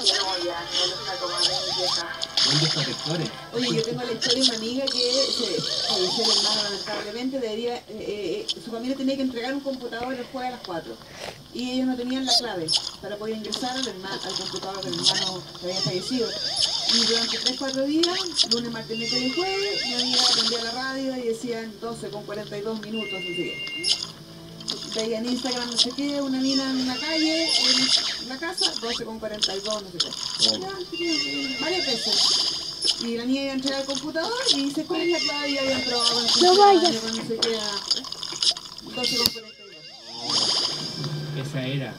no, ya, no lo saco más de mi vieja.
¿Dónde protectores?
Oye, yo tengo la historia de una amiga que se falleció el hermano lamentablemente, su familia tenía que entregar un computador el jueves a las 4 y ellos no tenían la clave para poder ingresar al computador del hermano que había fallecido. Y durante 3-4 días, lunes, martes, miércoles y jueves, mi amiga prendía la radio y decían 12 con 42 minutos, así que veía en Instagram no sé qué, una mina en una calle, en la casa, 12 con 42, no sé qué. Ya, varias veces. Y la niña iba a entrar al computador y dice, ¿cuál es la clave? Y había entrado con el
No vayas.
no sé qué, 12 con 42.
Esa era.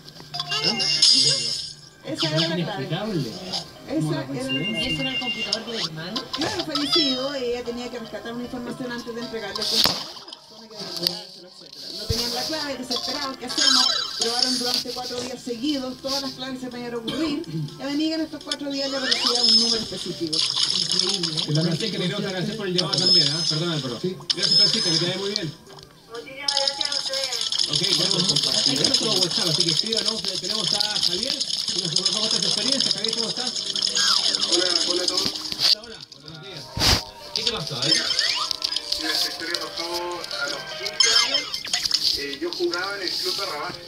Esa era la clave.
Inexplicable.
¿Y ese era el computador del hermano? Claro, fallecido, ella tenía que rescatar una información antes de entregarle el computador. No tenían la clave, desesperados, ¿qué hacemos? Probaron durante 4 días seguidos, todas las claves se podían ocurrir, y a mi amiga en estos 4 días le aparecía un número específico. Increíble.
La Francisca, le quiero agradecer por el llamado también, ¿ah? Perdón, Álvaro. Sí. Gracias, Francisca, que te vaya muy bien.
Muchísimas gracias a ustedes.
Ok, tenemos todo WhatsApp, así que escríbanos, tenemos a Javier, y nos contamos esta experiencia. Javier, ¿cómo estás?
Hola a todos.
Hola, buenos días. ¿Qué te pasó,
Mira, esta historia pasó a los 15 años. Yo jugaba en el club de Rabaje.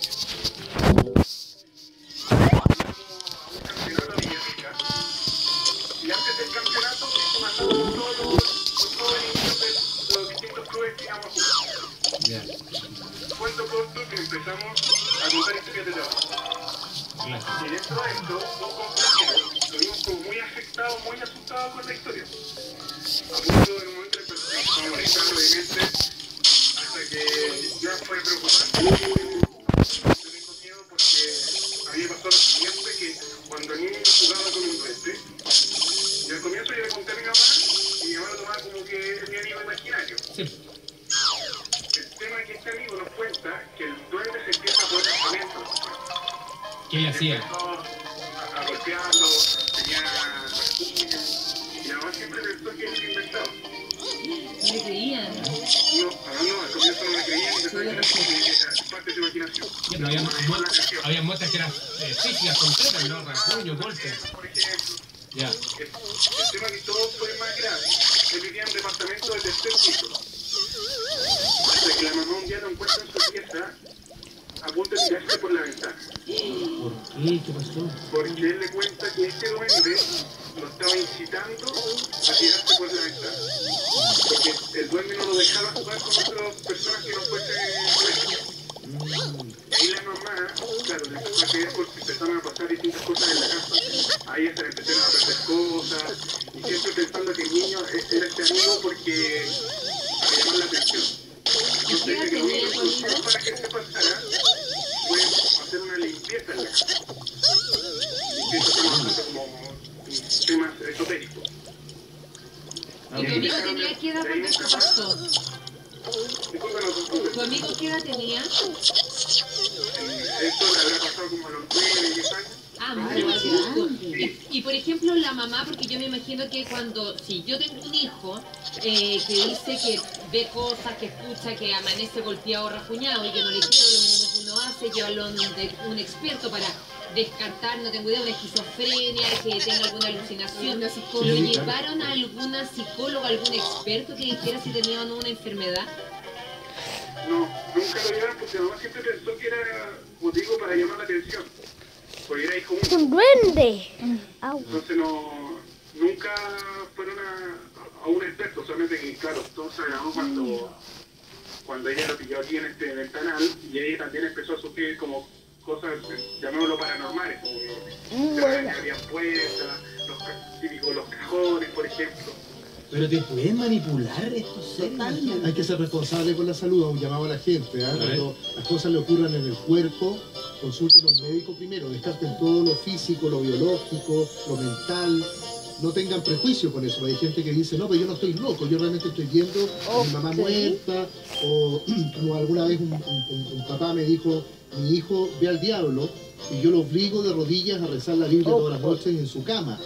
Un campeonato de Villarrica. Y antes del campeonato se mandaron todos los niños de los distintos clubes que íbamos a jugar. Cuento corto que empezamos a contar historias de trabajo. Y dentro de esto, un compañero lo vimos como muy afectado, muy asustado con la historia. A punto de un momento empezamos a molestar, obviamente, hasta que ya fue preocupante. Yo tengo miedo porque a mí me pasó lo siguiente, que cuando el niño jugaba con un duende, y al comienzo yo le conté a mi mamá, y mi mamá lo tomaba como que es mi amigo imaginario. Sí. El tema es que este amigo nos cuenta que el duende se empieza a poner pensamientos.
¿Qué le hacía?
Empezó a golpearlo, tenía rasguños. Mi mamá siempre pensó que él inventaba.
¿No le creían?
No, al comienzo no me creían y después era parte de su imaginación.
Ya, pero había muestras que eran físicas, concretas, ¿no? Rasguños, golpes.
Por ejemplo,
Ya.
el tema que todo fue más grave. Él vivía en un departamento de tercer piso. Hasta que la mamá un día lo encuentra en su pieza a punto de tirarse por la ventana.
¿Por qué? ¿Qué pasó?
Porque él le cuenta que este duende lo estaba incitando a tirarse por la ventana. Porque el duende no lo dejaba jugar con otras personas que no fuesen duendes. Y ahí la mamá, claro, le empezó a creer porque empezaron a pasar distintas cosas en la casa. Ahí hasta le empezaron a perder cosas. Y siempre pensando que el niño era este amigo porque para llamar la atención. Entonces, que lo único que usaba para que se pasara fue hacer una limpieza en la casa. Limpieza como temas esotéricos.
¿Y tu amigo tenía qué edad cuando esto pasó? ¿Tu amigo qué edad tenía?
Esto le habrá pasado como a los 9, 10 años.
Ah, muy bien. Y por ejemplo la mamá, porque yo me imagino que si yo tengo un hijo que dice que ve cosas, que escucha, que amanece golpeado o rajuñado y que no le creo, lo mismo que uno hace, llevarlo a un experto para descartar, no tengo idea, una esquizofrenia, que tenga alguna alucinación. ¿Lo llevaron a alguna psicóloga, algún experto que dijera si tenía o no una enfermedad?
No, nunca lo llevaron porque mi mamá siempre pensó que era motivo para llamar la atención. Porque era hijo único.
¡Un duende!
Entonces nunca fueron a un experto, solamente que claro, todo se grabó cuando ella lo pilló aquí en este ventanal y ella también empezó a sufrir como cosas, llamémoslo paranormales, como que se habían puertas, los cajones, por ejemplo.
Pero te pueden manipular estos seres. Hay que ser responsable con la salud, un llamado a la gente. Cuando las cosas le ocurran en el cuerpo, consulten a un médico primero, descarten todo lo físico, lo biológico, lo mental. No tengan prejuicio con eso. Hay gente que dice, no, pero yo no estoy loco, yo realmente estoy viendo a mi mamá muerta. O como alguna vez un papá me dijo, mi hijo ve al diablo y yo lo obligo de rodillas a rezar la Biblia todas las noches en su cama.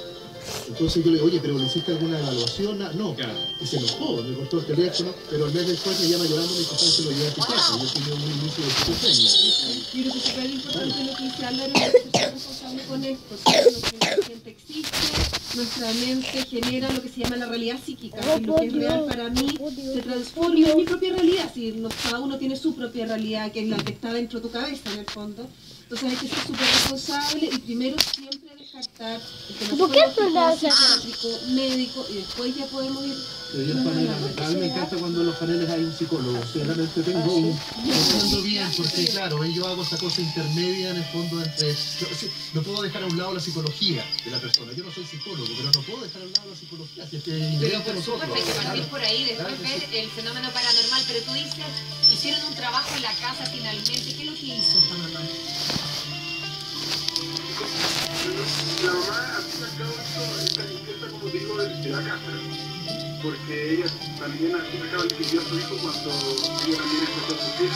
Entonces yo le digo, oye, ¿pero le hiciste alguna evaluación? No. Y se enojó, me cortó el teléfono, pero al mes después me llama llorando y me dijo, ¿cómo se lo llevé a tu casa? Yo tenía un inicio de esquizofrenia.
Yo creo que es súper importante lo que dice Álvaro, es ser responsable con esto. Nuestra mente existe, nuestra mente genera lo que se llama la realidad psíquica. Y lo que es real para mí se transforma en mi propia realidad. Si cada uno tiene su propia realidad, que es la que está dentro de tu cabeza en el fondo. Entonces hay que ser súper responsable y primero siempre descartar el tema psiquiátrico, médico y después ya podemos ir.
A mí me encanta cuando en los paneles hay un psicólogo. Realmente tengo un... Entiendo bien, porque claro, yo hago esa cosa intermedia en el fondo entre... No puedo dejar a un lado la psicología de la persona. Yo no soy psicólogo, pero no puedo dejar a un lado la psicología. Si es que
pero por supuesto hay que partir por ahí, después ver el fenómeno paranormal. Pero tú dices, hicieron un trabajo en la casa finalmente. ¿Qué es lo que hizo esta mamá?
La mamá ha sacado esta limpieza, como digo, de la casa. Porque ella también al fin y al cabo decidió a su hijo cuando ella también empezó a sufrir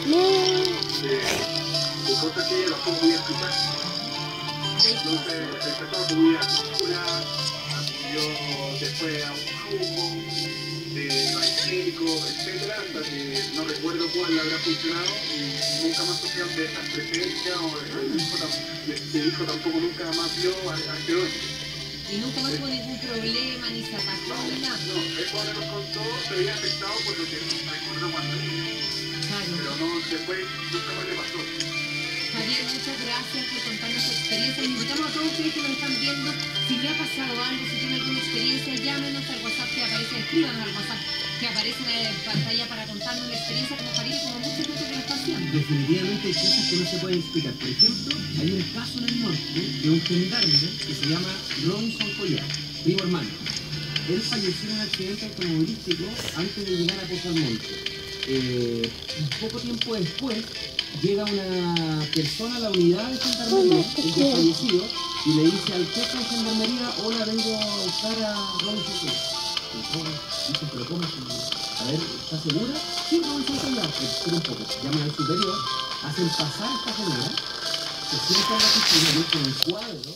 de cosas que ella no podía escuchar. Entonces empezó a acudir a cultura, acudió después a un grupo de evangélico, etcétera, hasta que no recuerdo cuál habrá funcionado y nunca más sufrieron de esas presencias o el hijo tampoco nunca más vio a este hombre.
Y nunca más tuvo ningún problema, ni se atacó, ni nada.
No, él cuando nos contó se había afectado por lo que recuerdo cuando niño. Pero no, después nunca más le pasó.
Javier, muchas gracias por contarnos su experiencia. Invitamos a todos ustedes que nos están viendo, si le ha pasado algo, si tiene alguna experiencia, llámenos al WhatsApp que aparece, escríbanos al WhatsApp que aparece en pantalla para contarnos la experiencia como Javier y como mucha gente que lo está haciendo.
Definitivamente hay cosas que no se pueden explicar. Por ejemplo, hay un caso en el norte de un gendarme que se llama Robinson Collar, primo hermano. Él falleció en un accidente automovilístico antes de llegar a Pozo Almonte. Poco tiempo después llega una persona a la unidad de gendarmería, el que ha fallecido, y le dice al jefe de gendarmería, hola, vengo a buscar a Robinson Collar. El joven dice, pero ¿cómo? A ver, ¿estás segura? Sí, Robinson Collar, espera un poco. Llaman al superior, hacen pasar a esta señora, se sienta en la oficina, y con el cuadro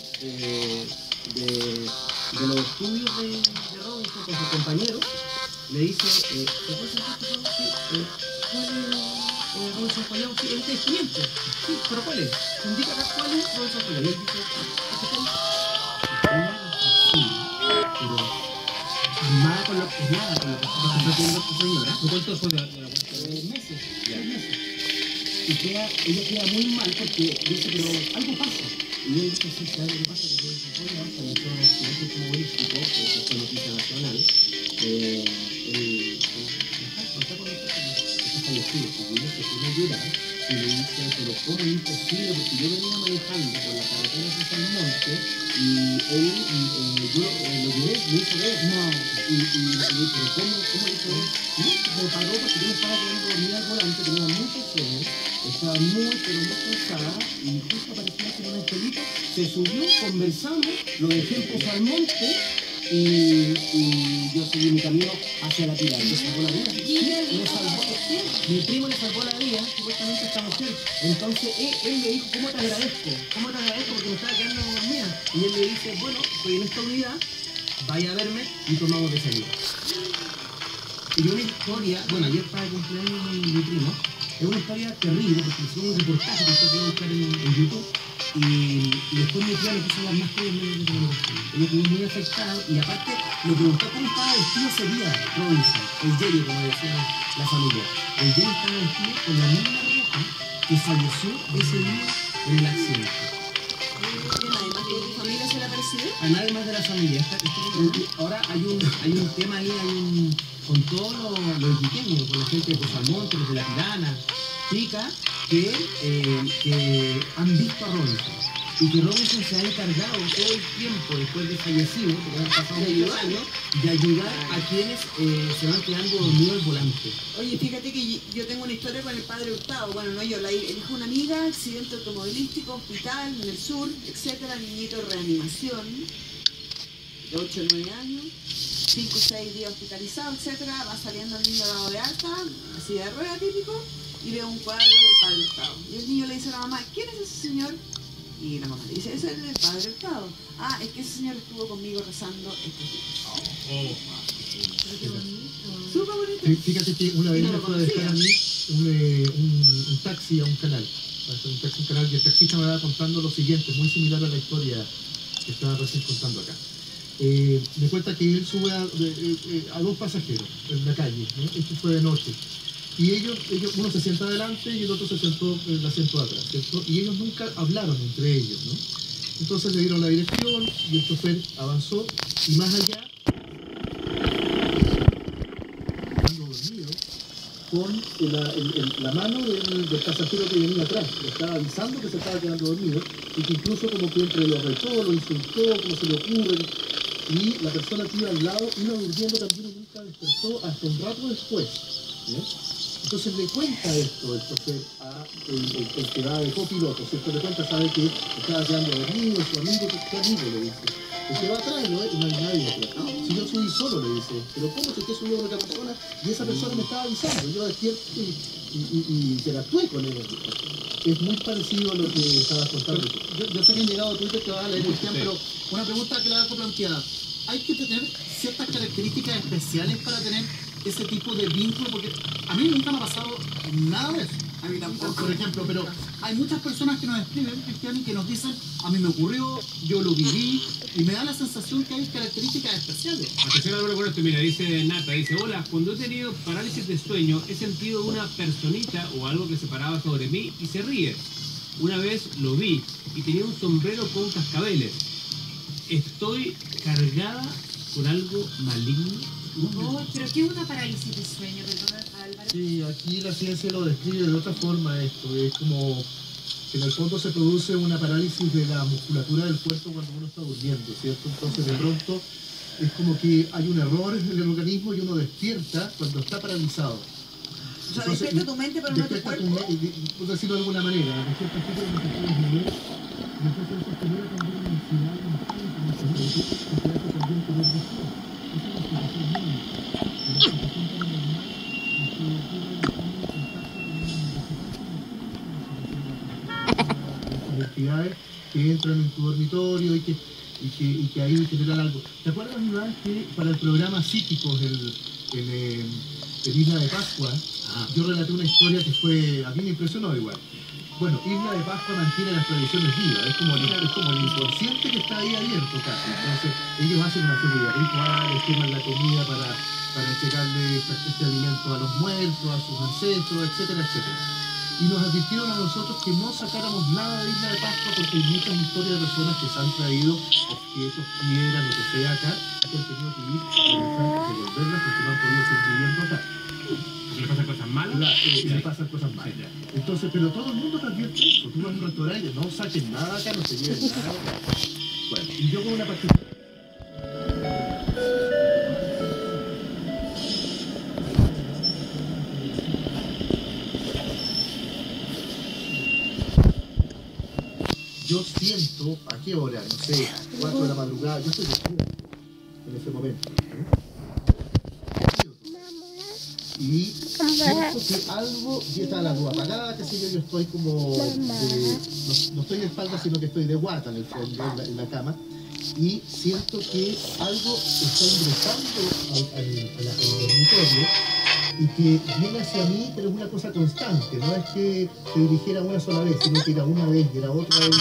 de los estudios de Robinson con sus compañeros, le dice, ¿se puede sentar, por favor? Sí, ¿cuál es Robinson Collar? Sí, este es cliente. Sí, pero ¿cuál es? Indica acá cuál es Robinson Collar. Y él dice, pero nada con la persona que está teniendo esta señora. ¿Cuánto fue de la cuenta? Meses. Y ella queda muy mal porque dice, pero algo pasa. Y él dice, sí, ¿sabes lo que pasa? Que Robinson Collar falleció en un accidente automovilístico, que fue noticia nacional. Fallecido, y él se pone a llorar y le dice, pero ¿cómo es imposible? Porque yo venía manejando por la carretera de San Monte y él, yo lo llevé, me hizo ver, no, y pero ¿cómo hizo ver? No, me paró porque yo me estaba quedando dormida al volante, tenía mucho sueño, estaba muy cansada y justo apareció hacer un angelito, se subió, conversamos, lo dejé en Pozo Almonte y yo seguí mi camino hacia la tira. Me salvó la vida. Mi primo le salvó la vida, supuestamente a esta mujer. Entonces él me dijo, ¿cómo te agradezco? ¿Cómo te agradezco? Porque me estaba quedando dormida. Y él le dice, bueno, estoy en esta unidad, vaya a verme y tomamos desayuno. Y una historia, bueno, ayer para cumpleaños mi primo, es una historia terrible porque hicieron un reportaje que usted puede buscar en YouTube. Y después mi tía le puso las más cosas menos de lo que ella quedó muy afectada y aparte le preguntó cómo estaba vestido ese día Robinson, el Jerry, como decía la familia. El Jerry estaba vestido con la misma ropa que falleció ese día en el accidente.
¿Nadie más de tu familia se le ha parecido?
A nadie más de la familia. Ahora hay un tema ahí, con todos los iquiqueños, con la gente de Pozo Almonte, los de La Tirana, Chica, que han visto a Robinson y que Robinson se ha encargado todo el tiempo después de fallecido, porque han pasado muchos años, de ayudar a quienes se van quedando dormidos al volante.
Oye, fíjate que yo tengo una historia con el padre Hurtado, bueno, no yo, el hijo de una amiga, accidente automovilístico, hospital en el sur, etcétera, niñito de reanimación, de 8 o 9 años, 5 o 6 días hospitalizado, etcétera, va saliendo el niño dado de alta, así de rueda típico, y veo un cuadro del padre Hurtado. Y el niño le dice a la mamá, ¿quién es ese señor? Y la mamá le dice, ese es el padre Hurtado. Ah, es que ese señor estuvo conmigo rezando estos días. Súper bonito.
Fíjate que una vez me fue a dejar a mí un taxi a un canal. Un taxi a un canal, y el taxista me va contando lo siguiente, muy similar a la historia que estaba recién contando acá. Me cuenta que él sube a 2 pasajeros en la calle, ¿no? Esto fue de noche. Y ellos, uno se sienta adelante y el otro se sentó en el asiento de atrás, ¿cierto? Y ellos nunca hablaron entre ellos, ¿no? Entonces le dieron la dirección y el chofer avanzó y más allá, dormido, con la mano del pasajero que venía atrás, le estaba avisando que se estaba quedando dormido y que incluso como que entre lo retó, lo insultó, como se le ocurre, y la persona que iba al lado iba durmiendo también y nunca despertó hasta un rato después, ¿no? Entonces le cuenta esto el chofer a el que va de copiloto, ¿cierto? Le cuenta, sabe que estaba quedando dormido, su amigo, ¿qué amigo? Le dice. El que va atrás, ¿no? Y no hay nadie atrás. No, si yo subí solo, le dice. Pero ¿cómo se te subió otra persona? Y esa persona me estaba avisando. Yo despierto y interactué con él. Es muy parecido a lo que estabas contando.
Yo sé que han llegado a Twitter que va a leer Cristian, pero una pregunta que la dejo planteada. ¿Hay que tener ciertas características especiales para tener ese tipo de vínculo? Porque a mí nunca me ha pasado nada de eso. A mí tampoco, por ejemplo, pero hay muchas personas que nos escriben, Cristian, y que nos dicen, a mí me ocurrió, yo lo viví, y me da la sensación que hay características especiales.
Atención ahora con esto, mira, dice Nata, dice, hola, cuando he tenido parálisis de sueño, he sentido una personita o algo que se paraba sobre mí y se ríe. Una vez lo vi y tenía un sombrero con cascabeles. Estoy cargada con algo maligno.
Oh, pero ¿qué es una parálisis de sueño, Álvaro?
Sí, aquí la ciencia lo describe de otra forma esto. Es como que en el fondo se produce una parálisis de la musculatura del cuerpo cuando uno está durmiendo, ¿cierto? Entonces de pronto es como que hay un error en el organismo y uno despierta cuando está paralizado.
O sea, despierta tu mente pero no tu cuerpo.
Por decirlo de alguna manera, despierta tu cuerpo pero no tu cuerpo. Y entonces eso genera también una ansiedad intensa que te hace también tener visión. Esa es la explicación mínima. La explicación paranormal es que ocurre entidades que entran en tu dormitorio y que ahí generan algo. ¿Te acuerdas, Iván, que para el programa Psíquicos, el Isla de Pascua, yo relaté una historia que fue, a mí me impresionó igual? Bueno, Isla de Pascua mantiene las tradiciones vivas, es como el inconsciente que está ahí abierto casi. Entonces, ellos hacen una serie de rituales, queman la comida para entregarle este alimento a los muertos, a sus ancestros, etcétera, etcétera. Y nos advirtieron a nosotros que no sacáramos nada de Isla de Pascua porque hay muchas historias de personas que se han traído objetos, piedras, lo que sea acá, y que han tenido que ir a devolverlas porque no han podido seguir viviendo acá.
¿Le pasan cosas malas?
Le pasan cosas malas. Entonces, pero todo el mundo te advierte eso. Tú vas a un restaurante, no saquen nada acá, no se lleven nada. Bueno, y yo con una participación. Yo siento, ¿a qué hora? No sé, 4 de la madrugada, yo estoy despierto en ese momento. Y siento que algo, y está la luz apagada, que sé yo estoy como, no estoy de espalda, sino que estoy de guata en el fondo, en la cama, y siento que algo está ingresando al dormitorio y que viene hacia mí, pero es una cosa constante, no es que se dirigiera una sola vez, sino que era una vez y era otra vez,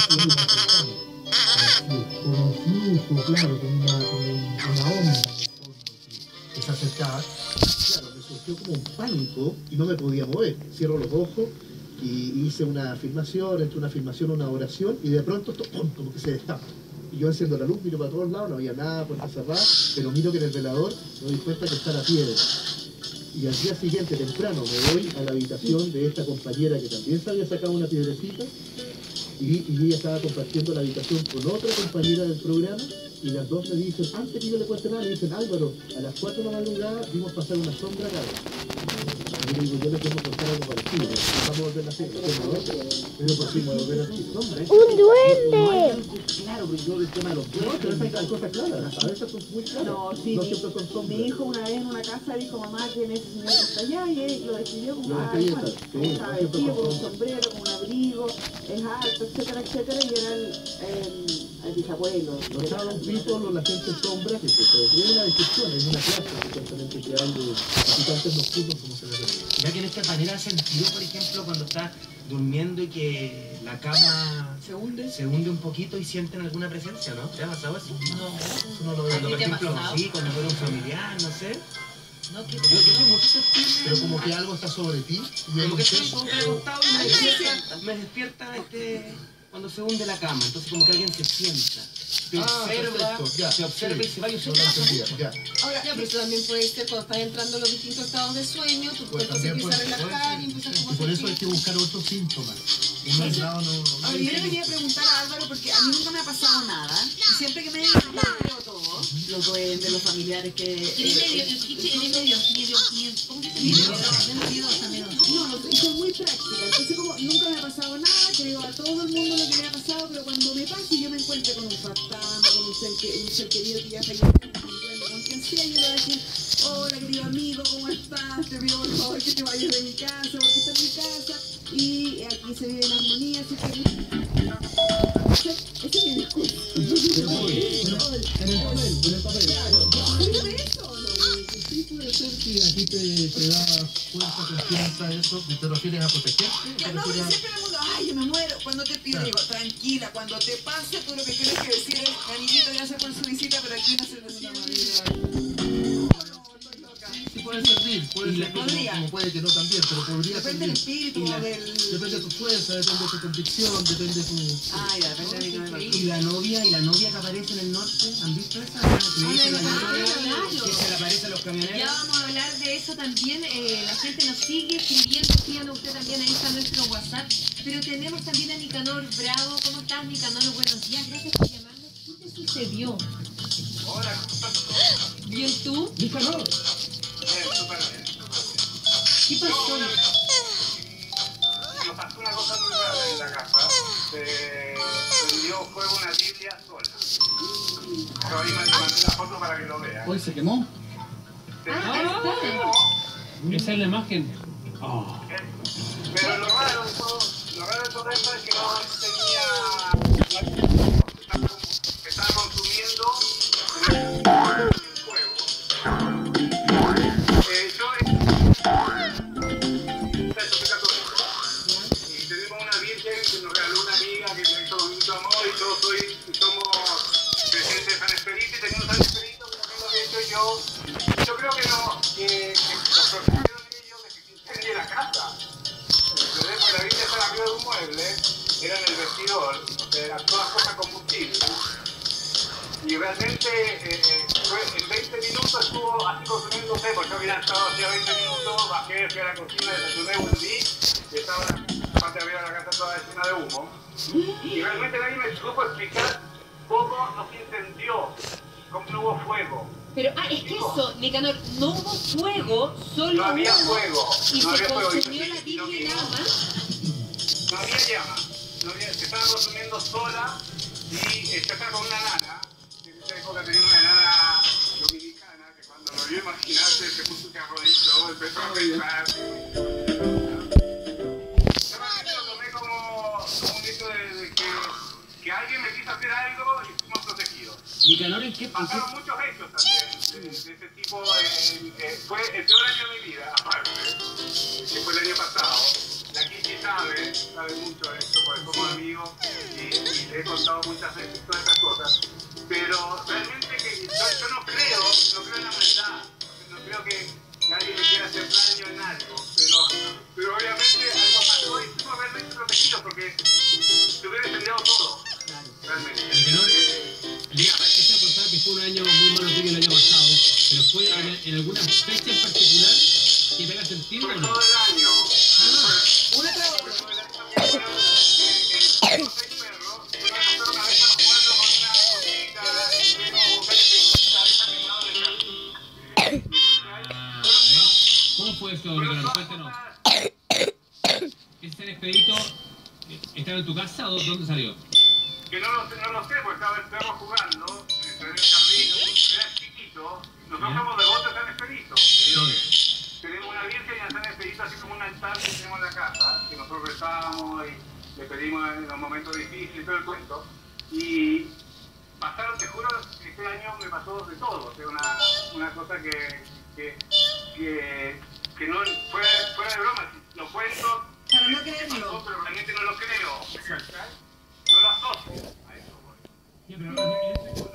con un flujo, claro, con una onda que se acercaba. Claro, me surgió como un pánico y no me podía mover. Cierro los ojos y hice una afirmación, entre una afirmación y una oración, y de pronto esto, ¡pum!, como que se destapa. Y yo enciendo la luz, miro para todos lados, no había nada, puerta cerrada, pero miro que en el velador me doy cuenta que está la piedra. Y al día siguiente, temprano, me voy a la habitación de esta compañera que también se había sacado una piedrecita, y ella estaba compartiendo la habitación con otra compañera del programa, y las dos me dicen, antes que yo le cuente nada, me dicen, Álvaro, a las 4 de la madrugada vimos pasar una sombra acá. Y yo le digo, yo le tengo que contar algo parecido. vamos a volver a hacer, pero por fin volver a hacer.
¡Un duende!
Claro, pero yo el tema de los duendes, pero hay cosas claras, a veces son muy claras.
No, sí,
no siempre son sombras.
mi hijo una vez en una casa dijo, mamá, ¿quién es ese señor que está allá? Y él lo describió como estaba vestido con un sombrero, con un abrigo, es alto, etcétera, etcétera, y era el bisabuelo.
Los Shadow People, la gente sombra, que es una descripción, es una clase supuestamente que hay de visitantes nocturnos, como se le llama.
Ya que en esta manera has sentido, por ejemplo, cuando estás durmiendo y que la cama
se hunde
un poquito y sienten alguna presencia, ¿no? ¿Te ha pasado eso? No. No lo veo.
¿A ti
Por
te ha
ejemplo,
pasado?
sí, cuando fuera un familiar, no sé.
No, que
Yo tengo mucho sentirme.
Pero como que algo está sobre ti. Y
Como que estoy
eso,
acostado y me despierta cuando se hunde la cama. Entonces como que alguien se sienta. Te observa, se observa y se va y se pasa.
Ahora, pero eso también puede ser cuando estás entrando en los distintos estados de sueño, tu cuerpo se empieza a relajar y empiezas como
y por eso hay que buscar otros síntomas. Uno aislado no.
Ahora, yo le quería preguntar a Álvaro, porque a mí nunca me ha pasado nada, y siempre que me dicen, yo creo todo, los duendes, los familiares que... No, soy muy práctica, entonces como nunca me ha pasado nada, creo a todo el mundo lo que me ha pasado, pero cuando me pasa y yo me encuentro con un fantasma, con un ser querido que ya falleció, con quien sea, yo le voy a decir, hola querido amigo, ¿cómo estás? Te pido por favor que te vayas de mi casa, porque esta es mi casa, y aquí se vive en armonía, así que... Ese es mi discurso.
En el papel.
Claro, escríbeme eso.
Sí, puede ser que a ti te da fuerza, confianza, eso. ¿Te refieres a protegerte?
Ya no, porque siempre me mundo, ay, yo me muero. Cuando te pido, digo, tranquila, cuando te pase, tú lo que tienes que decir es, amiguito, gracias por su visita, pero aquí no se recibe.
Sí, puede servir, puede ser como puede que no también, pero podría
depende
servir.
del espíritu o del...
Depende de tu fuerza, depende de tu convicción, depende de tu...
Ah, ya, depende de
¿Y la novia que aparece en el norte? ¿Han visto esa? Que dicen la novia que se le aparece a los camioneros.
Ya vamos a hablar de eso también. La gente nos sigue escribiendo, síganos usted también, ahí está nuestro WhatsApp. Pero tenemos también a Nicanor Bravo. ¿Cómo estás, Nicanor? Buenos días, gracias por llamarnos. ¿Qué te sucedió?
Hola, ¿cómo estás?
¿Bien tú?
Nicanor.
Súper bien.
¿Qué pasó?
Me pasó una cosa muy rara en la casa. Se prendió fuego una Biblia sola. Pero ahí mandé la foto para que lo vean.
Hoy se quemó.
Esa es la imagen.
Pero lo raro de todo esto es que no tenía... Estaba consumiendo fuego. Y tenemos una virgen que nos regaló una amiga que me hizo mucho amor y todos somos presentes de San Expedito y tenemos San Expedito que también lo había hecho yo. Yo creo que los protegieron ellos de que se incendie la casa. Porque la Biblia estaba arriba de un mueble, era en el vestidor, eran todas cosas combustibles. Y realmente en 20 minutos estuvo así consumiéndose, porque yo había estado hacía 20 minutos, bajé, fui a la cocina, desayuné, volví, y estaba la parte de arriba de la casa toda llena de humo. Y realmente nadie me supo explicar cómo no se incendió, cómo no hubo fuego.
Pero, es que eso, Nicanor, no hubo fuego, solo
no había
humo,
fuego,
y
no
se
había fuego,
consumió la Biblia y nada más.
No había llama, se estaba consumiendo sola y yo estaba con una nana. En esa época tenía una nana dominicana que cuando lo vio imaginarse se puso que arrodilló, empezó a rezar. Yo realmente lo tomé como un hecho de que alguien me quiso hacer algo y fuimos protegidos.
Nicanor, ¿en qué
pasaron muchos hechos también de ese tipo? Fue el peor año de mi vida, aparte, que fue el año pasado. La Kiki sabe mucho de esto, porque somos amigos y le he contado muchas veces todas estas cosas. Pero realmente que yo no creo en la maldad, no creo que alguien me quiera hacer daño en algo, pero obviamente algo pasó y fuimos realmente protegidos porque se hubiera incendiado todo, realmente.
Esa persona que fue un año muy malo tuyo el año pasado, pero fue en alguna fecha en particular que tenga sentido o no?
Todo el año. Una tras otra.
¿Cómo fue eso, Nicanor? Cuéntanos. ¿Ese expedito estaba en tu casa o dónde salió?
Que no lo sé, porque estaba el perro jugando en el jardín, era chiquito. Nosotros somos devotos de San Expedito. Tenemos una virgen y a San Expedito, así como un altar que tenemos en la casa, que nosotros rezamos y le pedimos en los momentos difíciles, todo el cuento. Y pasaron, te juro, este año me pasó de todo. O sea, una cosa que no, fuera de broma, lo cuento,
para no creerlo.
pero realmente no lo creo. No lo asocio a eso.
Sí, pero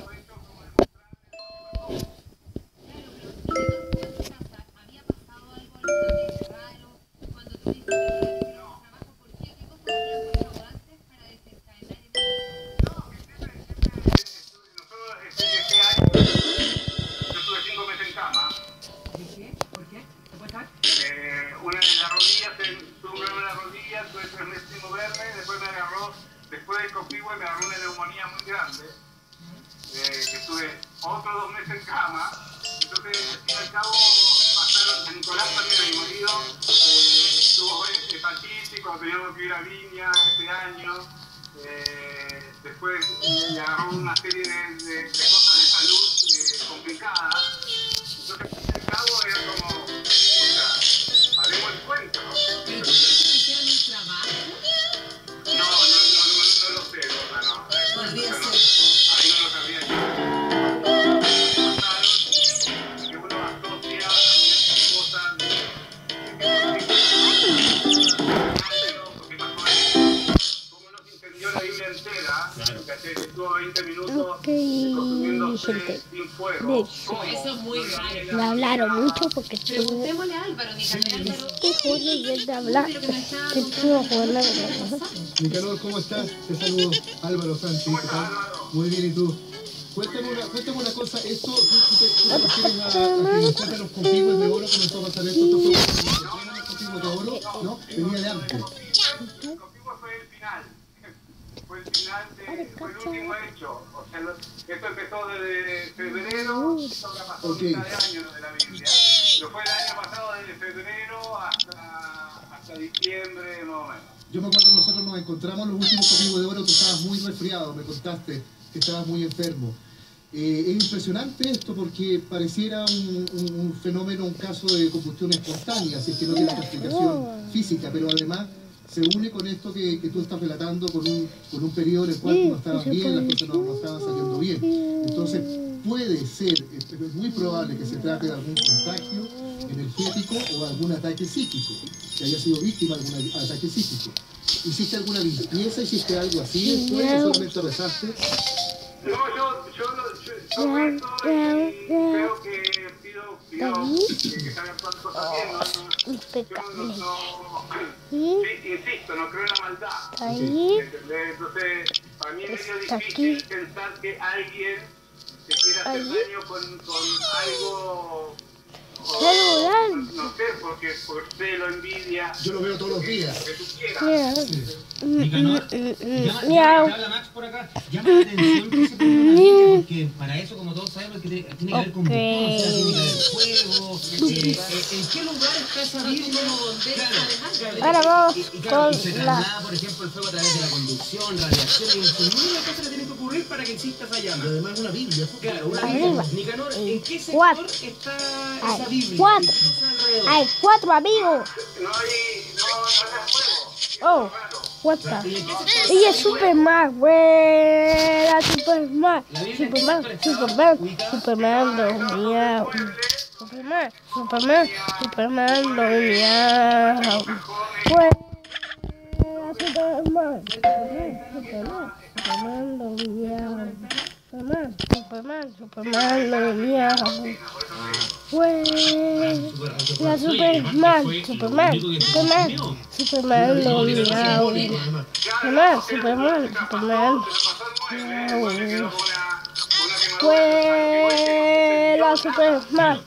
Una de las rodillas, tuve un problema en las rodillas, tuve 3 meses sin moverme, después me agarró, después del Copihue me agarró una neumonía muy grande, que estuve otros 2 meses en cama. Entonces, al fin y al cabo, pasaron, Nicolás también, mi marido, tuvo hepatitis cuando teníamos que ir a Viña este año. Después le agarró una serie de cosas de salud complicadas. Entonces, al fin y al cabo, era como, o sea, haremos el cuento.
¿Pero hicieron un trabajo?
No lo sé, Rosa, no.
Podría ser.
Ahí no lo sabía yo. Pasaron que uno asocia a ciertas cosas porque pasó eso. Como nos incendió la Biblia entera, que estuvo 20 minutos consumiéndose sin fuego.
Eso es muy raro.
Me hablaron mucho porque
Preguntémosle a Álvaro, Álvaro.
¿qué forma de hablar? ¿Qué puedo jugar la verdad?
Nicanor, ¿cómo estás? Te saludo, Álvaro Sánchez. ¿Qué tal? Muy bien, ¿y tú? Cuéntame una cosa, ¿esto tú te refieres a que los pájaros con pigos de oro comenzó a pasar esto? ¿Esto fue los copigos de oro? ¿No? Venía de antes.
El Copihue fue el final. Fue el final, fue el último hecho. O sea, esto empezó desde febrero, esto habrá pasado mitad de año de la Biblia. Pero fue el año pasado, desde febrero hasta diciembre, más o menos.
Yo me acuerdo que nosotros nos encontramos los últimos copigos de oro, tú estabas muy resfriado, me contaste que estabas muy enfermo. Es impresionante esto porque pareciera un fenómeno, un caso de combustión espontánea, si es que no tiene explicación física, pero además se une con esto que tú estás relatando, con un periodo en el cual tú no estabas bien, las cosas no estaban saliendo bien. Entonces puede ser, es muy probable que se trate de algún contagio energético o de algún ataque psíquico, que haya sido víctima de algún ataque psíquico. ¿Hiciste alguna limpieza? ¿Hiciste algo así después o solamente rezaste?
No, yo rezo y creo que pido que salgan todas las cosas bien, sí, insisto, no creo en la maldad. ¿Entendés? Entonces, para mí es medio difícil pensar que alguien se quiera hacer daño con algo, no sé, porque por celo, envidia.
Yo lo veo todos los días.
Que tú quieras.
Nicanor, habla Max por acá. Llama la atención que se ponga una Biblia, porque para eso, como todos sabemos, que tiene que haber combustión, o sea, tiene que haber fuego. ¿En qué lugar está esa Biblia?
Ahora vamos
y se traslada, por ejemplo, el fuego a través de la conducción, radiación, y ninguna cosa le tiene que ocurrir para que exista esa llama.
Y además una Biblia.
Claro, una Biblia. Nicanor, ¿en qué sector está esa Biblia?
Hay 4 amigos.
No hay fuego.
Oh, what the? Ella es Superman, güey. Superman, lo miau. Superman, lo miau. Güey, Superman, lo miau. Superman, lo miau. Güey, la Superman, lo miau. Güey, la Superman,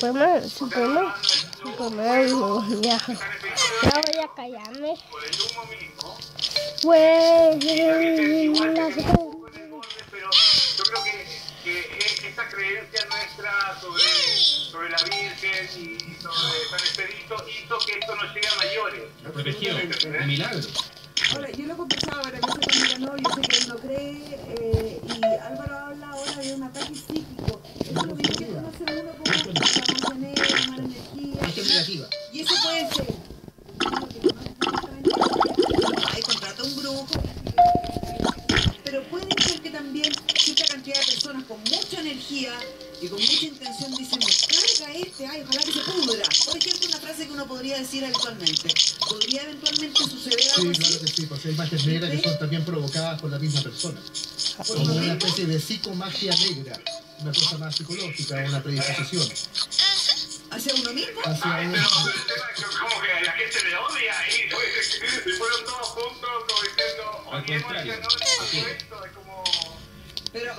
lo miau. Ya voy a callarme. Güey, la Superman.
Pero yo creo que esta creencia nuestra sobre sobre la Virgen y sobre San Expedito hizo que esto no llegue a mayores.
Lo protegió, de milagro.
Ahora, yo lo he conversado varias veces con mi hermano, yo sé que él no cree, y Álvaro habla ahora de un ataque psíquico. Eso es lo mismo que conoce uno como la montañera, mala energía. Y eso puede ser. Hay contrata un grupo, pero puede ser que también cierta cantidad de personas con mucha energía y con mucha intención dicen, carga ay, ojalá que se pudra. Por ejemplo, una frase que uno podría decir habitualmente. ¿Podría eventualmente suceder algo así?
Sí, claro que sí, porque hay magias negras que son también provocadas por la misma persona. Como una especie de psicomagia negra, una cosa más psicológica, una predisposición.
¿Hacia uno mismo?
Hacia uno mismo.
Pero el tema es que como que la gente le odia y fueron todos juntos como diciendo, odiemos esta noche, todo esto, es como...
Pero,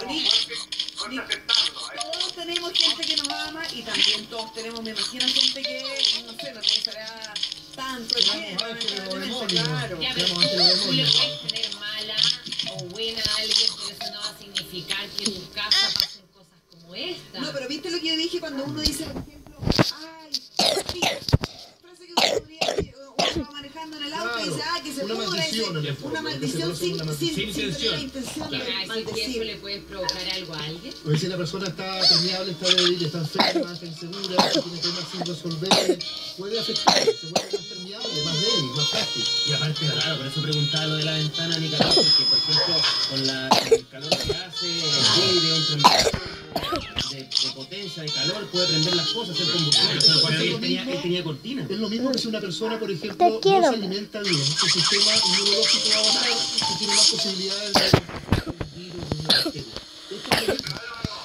todos tenemos gente que nos ama y también todos tenemos, me imagino, gente que, no sé, no pensará tanto bien, claro.
Ya, pero tú le puedes tener mala o buena a alguien, pero eso no va a significar que en tu casa pasen cosas como esta.
No, pero ¿viste lo que yo dije cuando uno dice, por ejemplo, ay, frase que uno podría decir, uno va manejando en el auto y dice, que se pudre, una maldición sin tener la intención de maldecir.
¿Eso le puede provocar algo a alguien?
O si la persona está permeable, está débil, está enferma, está insegura, tiene temas sin resolver, puede afectar, se vuelve más permeable, más débil, más fácil.
Y aparte, claro, por eso preguntaba lo de la ventana, Nicolás, porque por ejemplo, con el calor que hace, el vidrio, un de potencia, de calor, puede prender las cosas, hacer combustible. Él tenía cortina.
Es lo mismo que si una persona, por ejemplo, no se alimenta bien, su sistema inmunológico va a bajar y tiene más posibilidades de un virus, de una bacteria. Esto es lo mismo.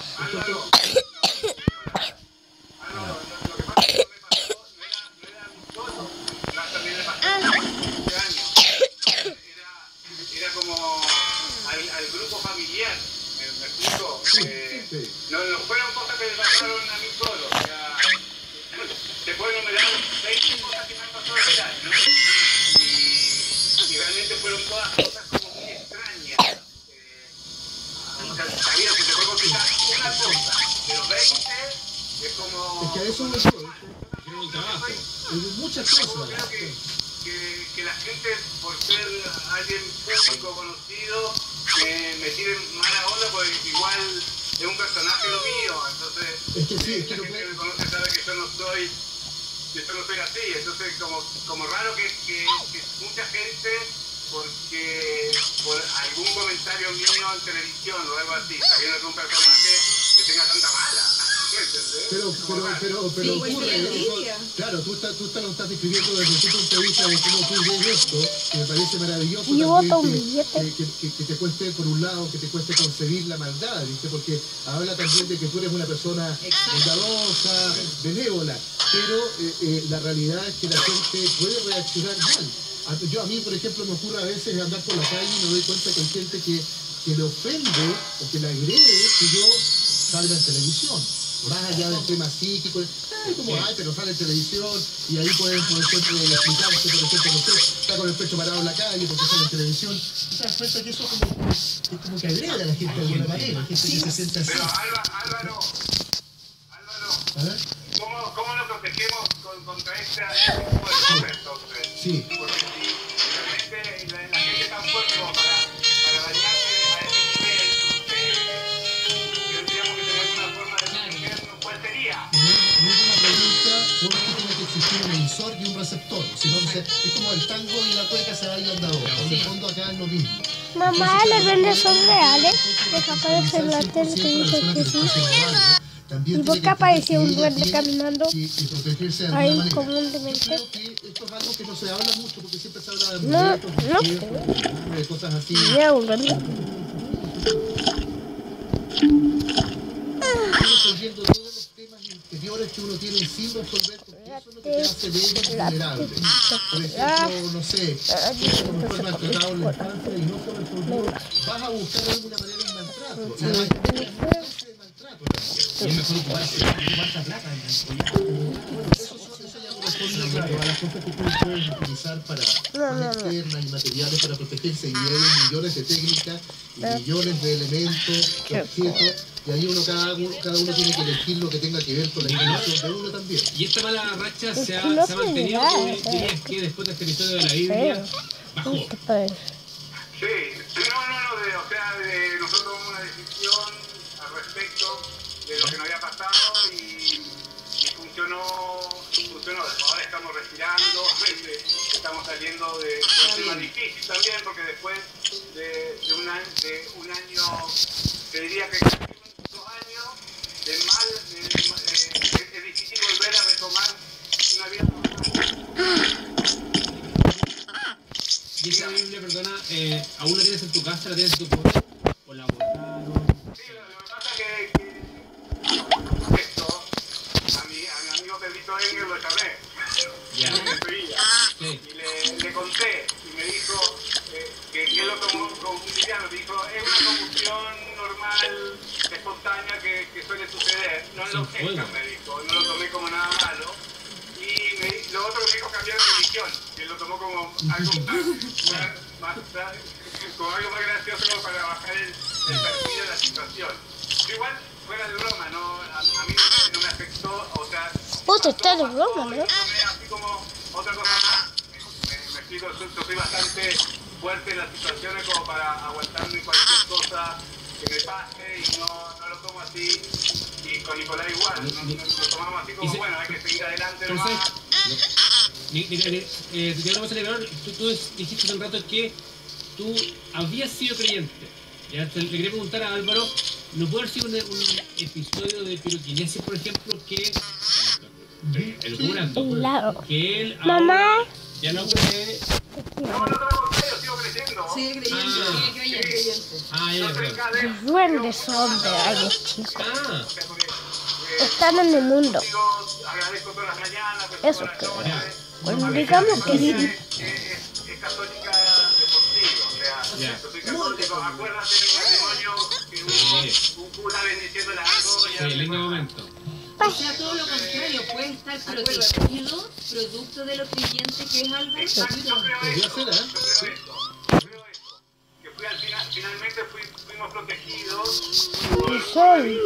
Era como al grupo familiar, ¿me explico? No fueron cosas que me pasaron a mí solo, o sea, te puedo enumerar 20 cosas que me han pasado este año, y realmente fueron todas cosas como muy extrañas. O sea, sabía que te puedo contar una cosa, pero 20 es como...
Es que a eso me creo el trabajo. Hay muchas cosas.
Que la gente, por ser alguien público conocido, me tiren mala onda porque igual es un personaje lo mío, entonces
es que sí,
la gente que me conoce sabe que yo no soy así, entonces como raro que mucha gente, porque por algún comentario mío en televisión o algo así, sabiendo que un personaje me tenga tanta mala.
Pero ocurre, claro, tú lo estás describiendo desde tu punto de vista de cómo tú ves esto, que me parece maravilloso que te cueste, por un lado, que te cueste concebir la maldad, ¿viste? Porque habla también de que tú eres una persona bondadosa, benévola, pero la realidad es que la gente puede reaccionar mal. A mí, por ejemplo, me ocurre a veces andar por la calle y me doy cuenta que hay gente que le ofende o que le agrede que yo salga en televisión. Más allá del tema psíquico, pero sale en televisión y ahí pueden, por ejemplo, explicarse, por ejemplo, no sé, está con el pecho parado en la calle porque sale en televisión. Y te das cuenta que eso es como que agrede a la gente de alguna manera, gente que se siente así.
Pero Álvaro, ¿cómo nos protegemos contra este tipo de cosas entonces?
Sí.
Porque si realmente la gente es tan fuerte como para dañarse a ese nivel, tendríamos que tener alguna forma de protegernos. ¿Cuál sería?
No es una pregunta porque tiene que existir un emisor y un receptor. Si no, es como el tango y la cueca se bailan de ahora. En el fondo acá es lo mismo.
Mamá, ¿los duendes son reales? Deja aparecer la tele que dice que sí. ¿Y por qué apareció un duende caminando ahí comúnmente?
Creo que esto es algo que no se habla mucho porque siempre se habla de muertos, de cosas así. Resolviendo todos los temas interiores que uno tiene sin resolver, porque eso es lo que te hace débil y vulnerable. Por ejemplo, no sé, como fue maltratado en la infancia y no se resolvió, vas a buscar de alguna manera un maltrato.
Y es mejor ocuparse plata.
Eso ya corresponde a las cosas que tú puedes utilizar para más externas y materiales para protegerse, y hay millones de técnicas y millones de elementos, de objetos Y ahí cada uno tiene que elegir lo que tenga que ver con la información de uno también.
Y esta mala racha se ha
no se
mantenido,
nada,
dirías que después de este episodio de la Biblia, bajó.
Sí, o sea, nosotros tomamos una decisión al respecto de lo que nos había pasado y funcionó. Ahora estamos respirando, estamos saliendo de un tema difícil también, porque después de un año, te diría que casi 2 años de mal, es difícil volver a retomar una vida normal.
Y esa Biblia, perdona, ¿aún la tienes en tu casa, la tienes en tu poder? ¿O la botaron?
Sí, lo que pasa es que esto, a mi amigo Pedrito Engel lo llamé.
Ya.
Sí. Y le conté, y me dijo que él lo tomó como un cristiano. Me dijo, es una combustión normal, espontánea que suele suceder. No enloquezcan, me dijo, no lo tomé como nada malo. Y lo otro que me dijo, cambiar de religión, que lo tomó como algo más gracioso como para bajar el perfil de la situación. Pero igual, fuera de broma, a mí no me afectó, o sea...
Vos estás de broma, ¿no?
Así como otra cosa más, me explico, yo soy bastante fuerte en las situaciones como para aguantarme cualquier cosa que me pase y no lo tomo así. Y con Nicolás igual, lo tomamos así como, bueno, hay que seguir adelante nomás.
Tú dijiste hace un rato que tú habías sido creyente. Ya le quería preguntar a Álvaro, ¿no puede haber sido un episodio de piroquinesis, por ejemplo, que el jurando, que él
Mamá.
Ya no cree?
No, yo sigo creyendo.
Sigue creyente.
Los duendes son reales, chicos. Están en el mundo.
Agradezco todas las mañanas.
Eso que bueno, digamos que sí.
Es católica de por sí, o sea, yo soy católico. Acuérdate del matrimonio que hubo un cura bendiciendo las argollas.
Sí, lindo momento.
O sea, todo lo contrario, puede estar protegido producto de lo creyente que es Álvaro.
Yo creo eso. Que finalmente fuimos protegidos.
Y soy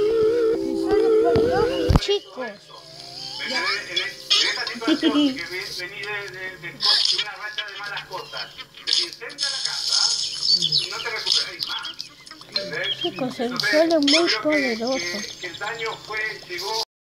chicos.
En esta situación que vení de una racha de malas cosas, que te incendia la casa y no te recuperéis más. ¿Entendés?
Chicos, el sol es muy poderoso.
Que el daño llegó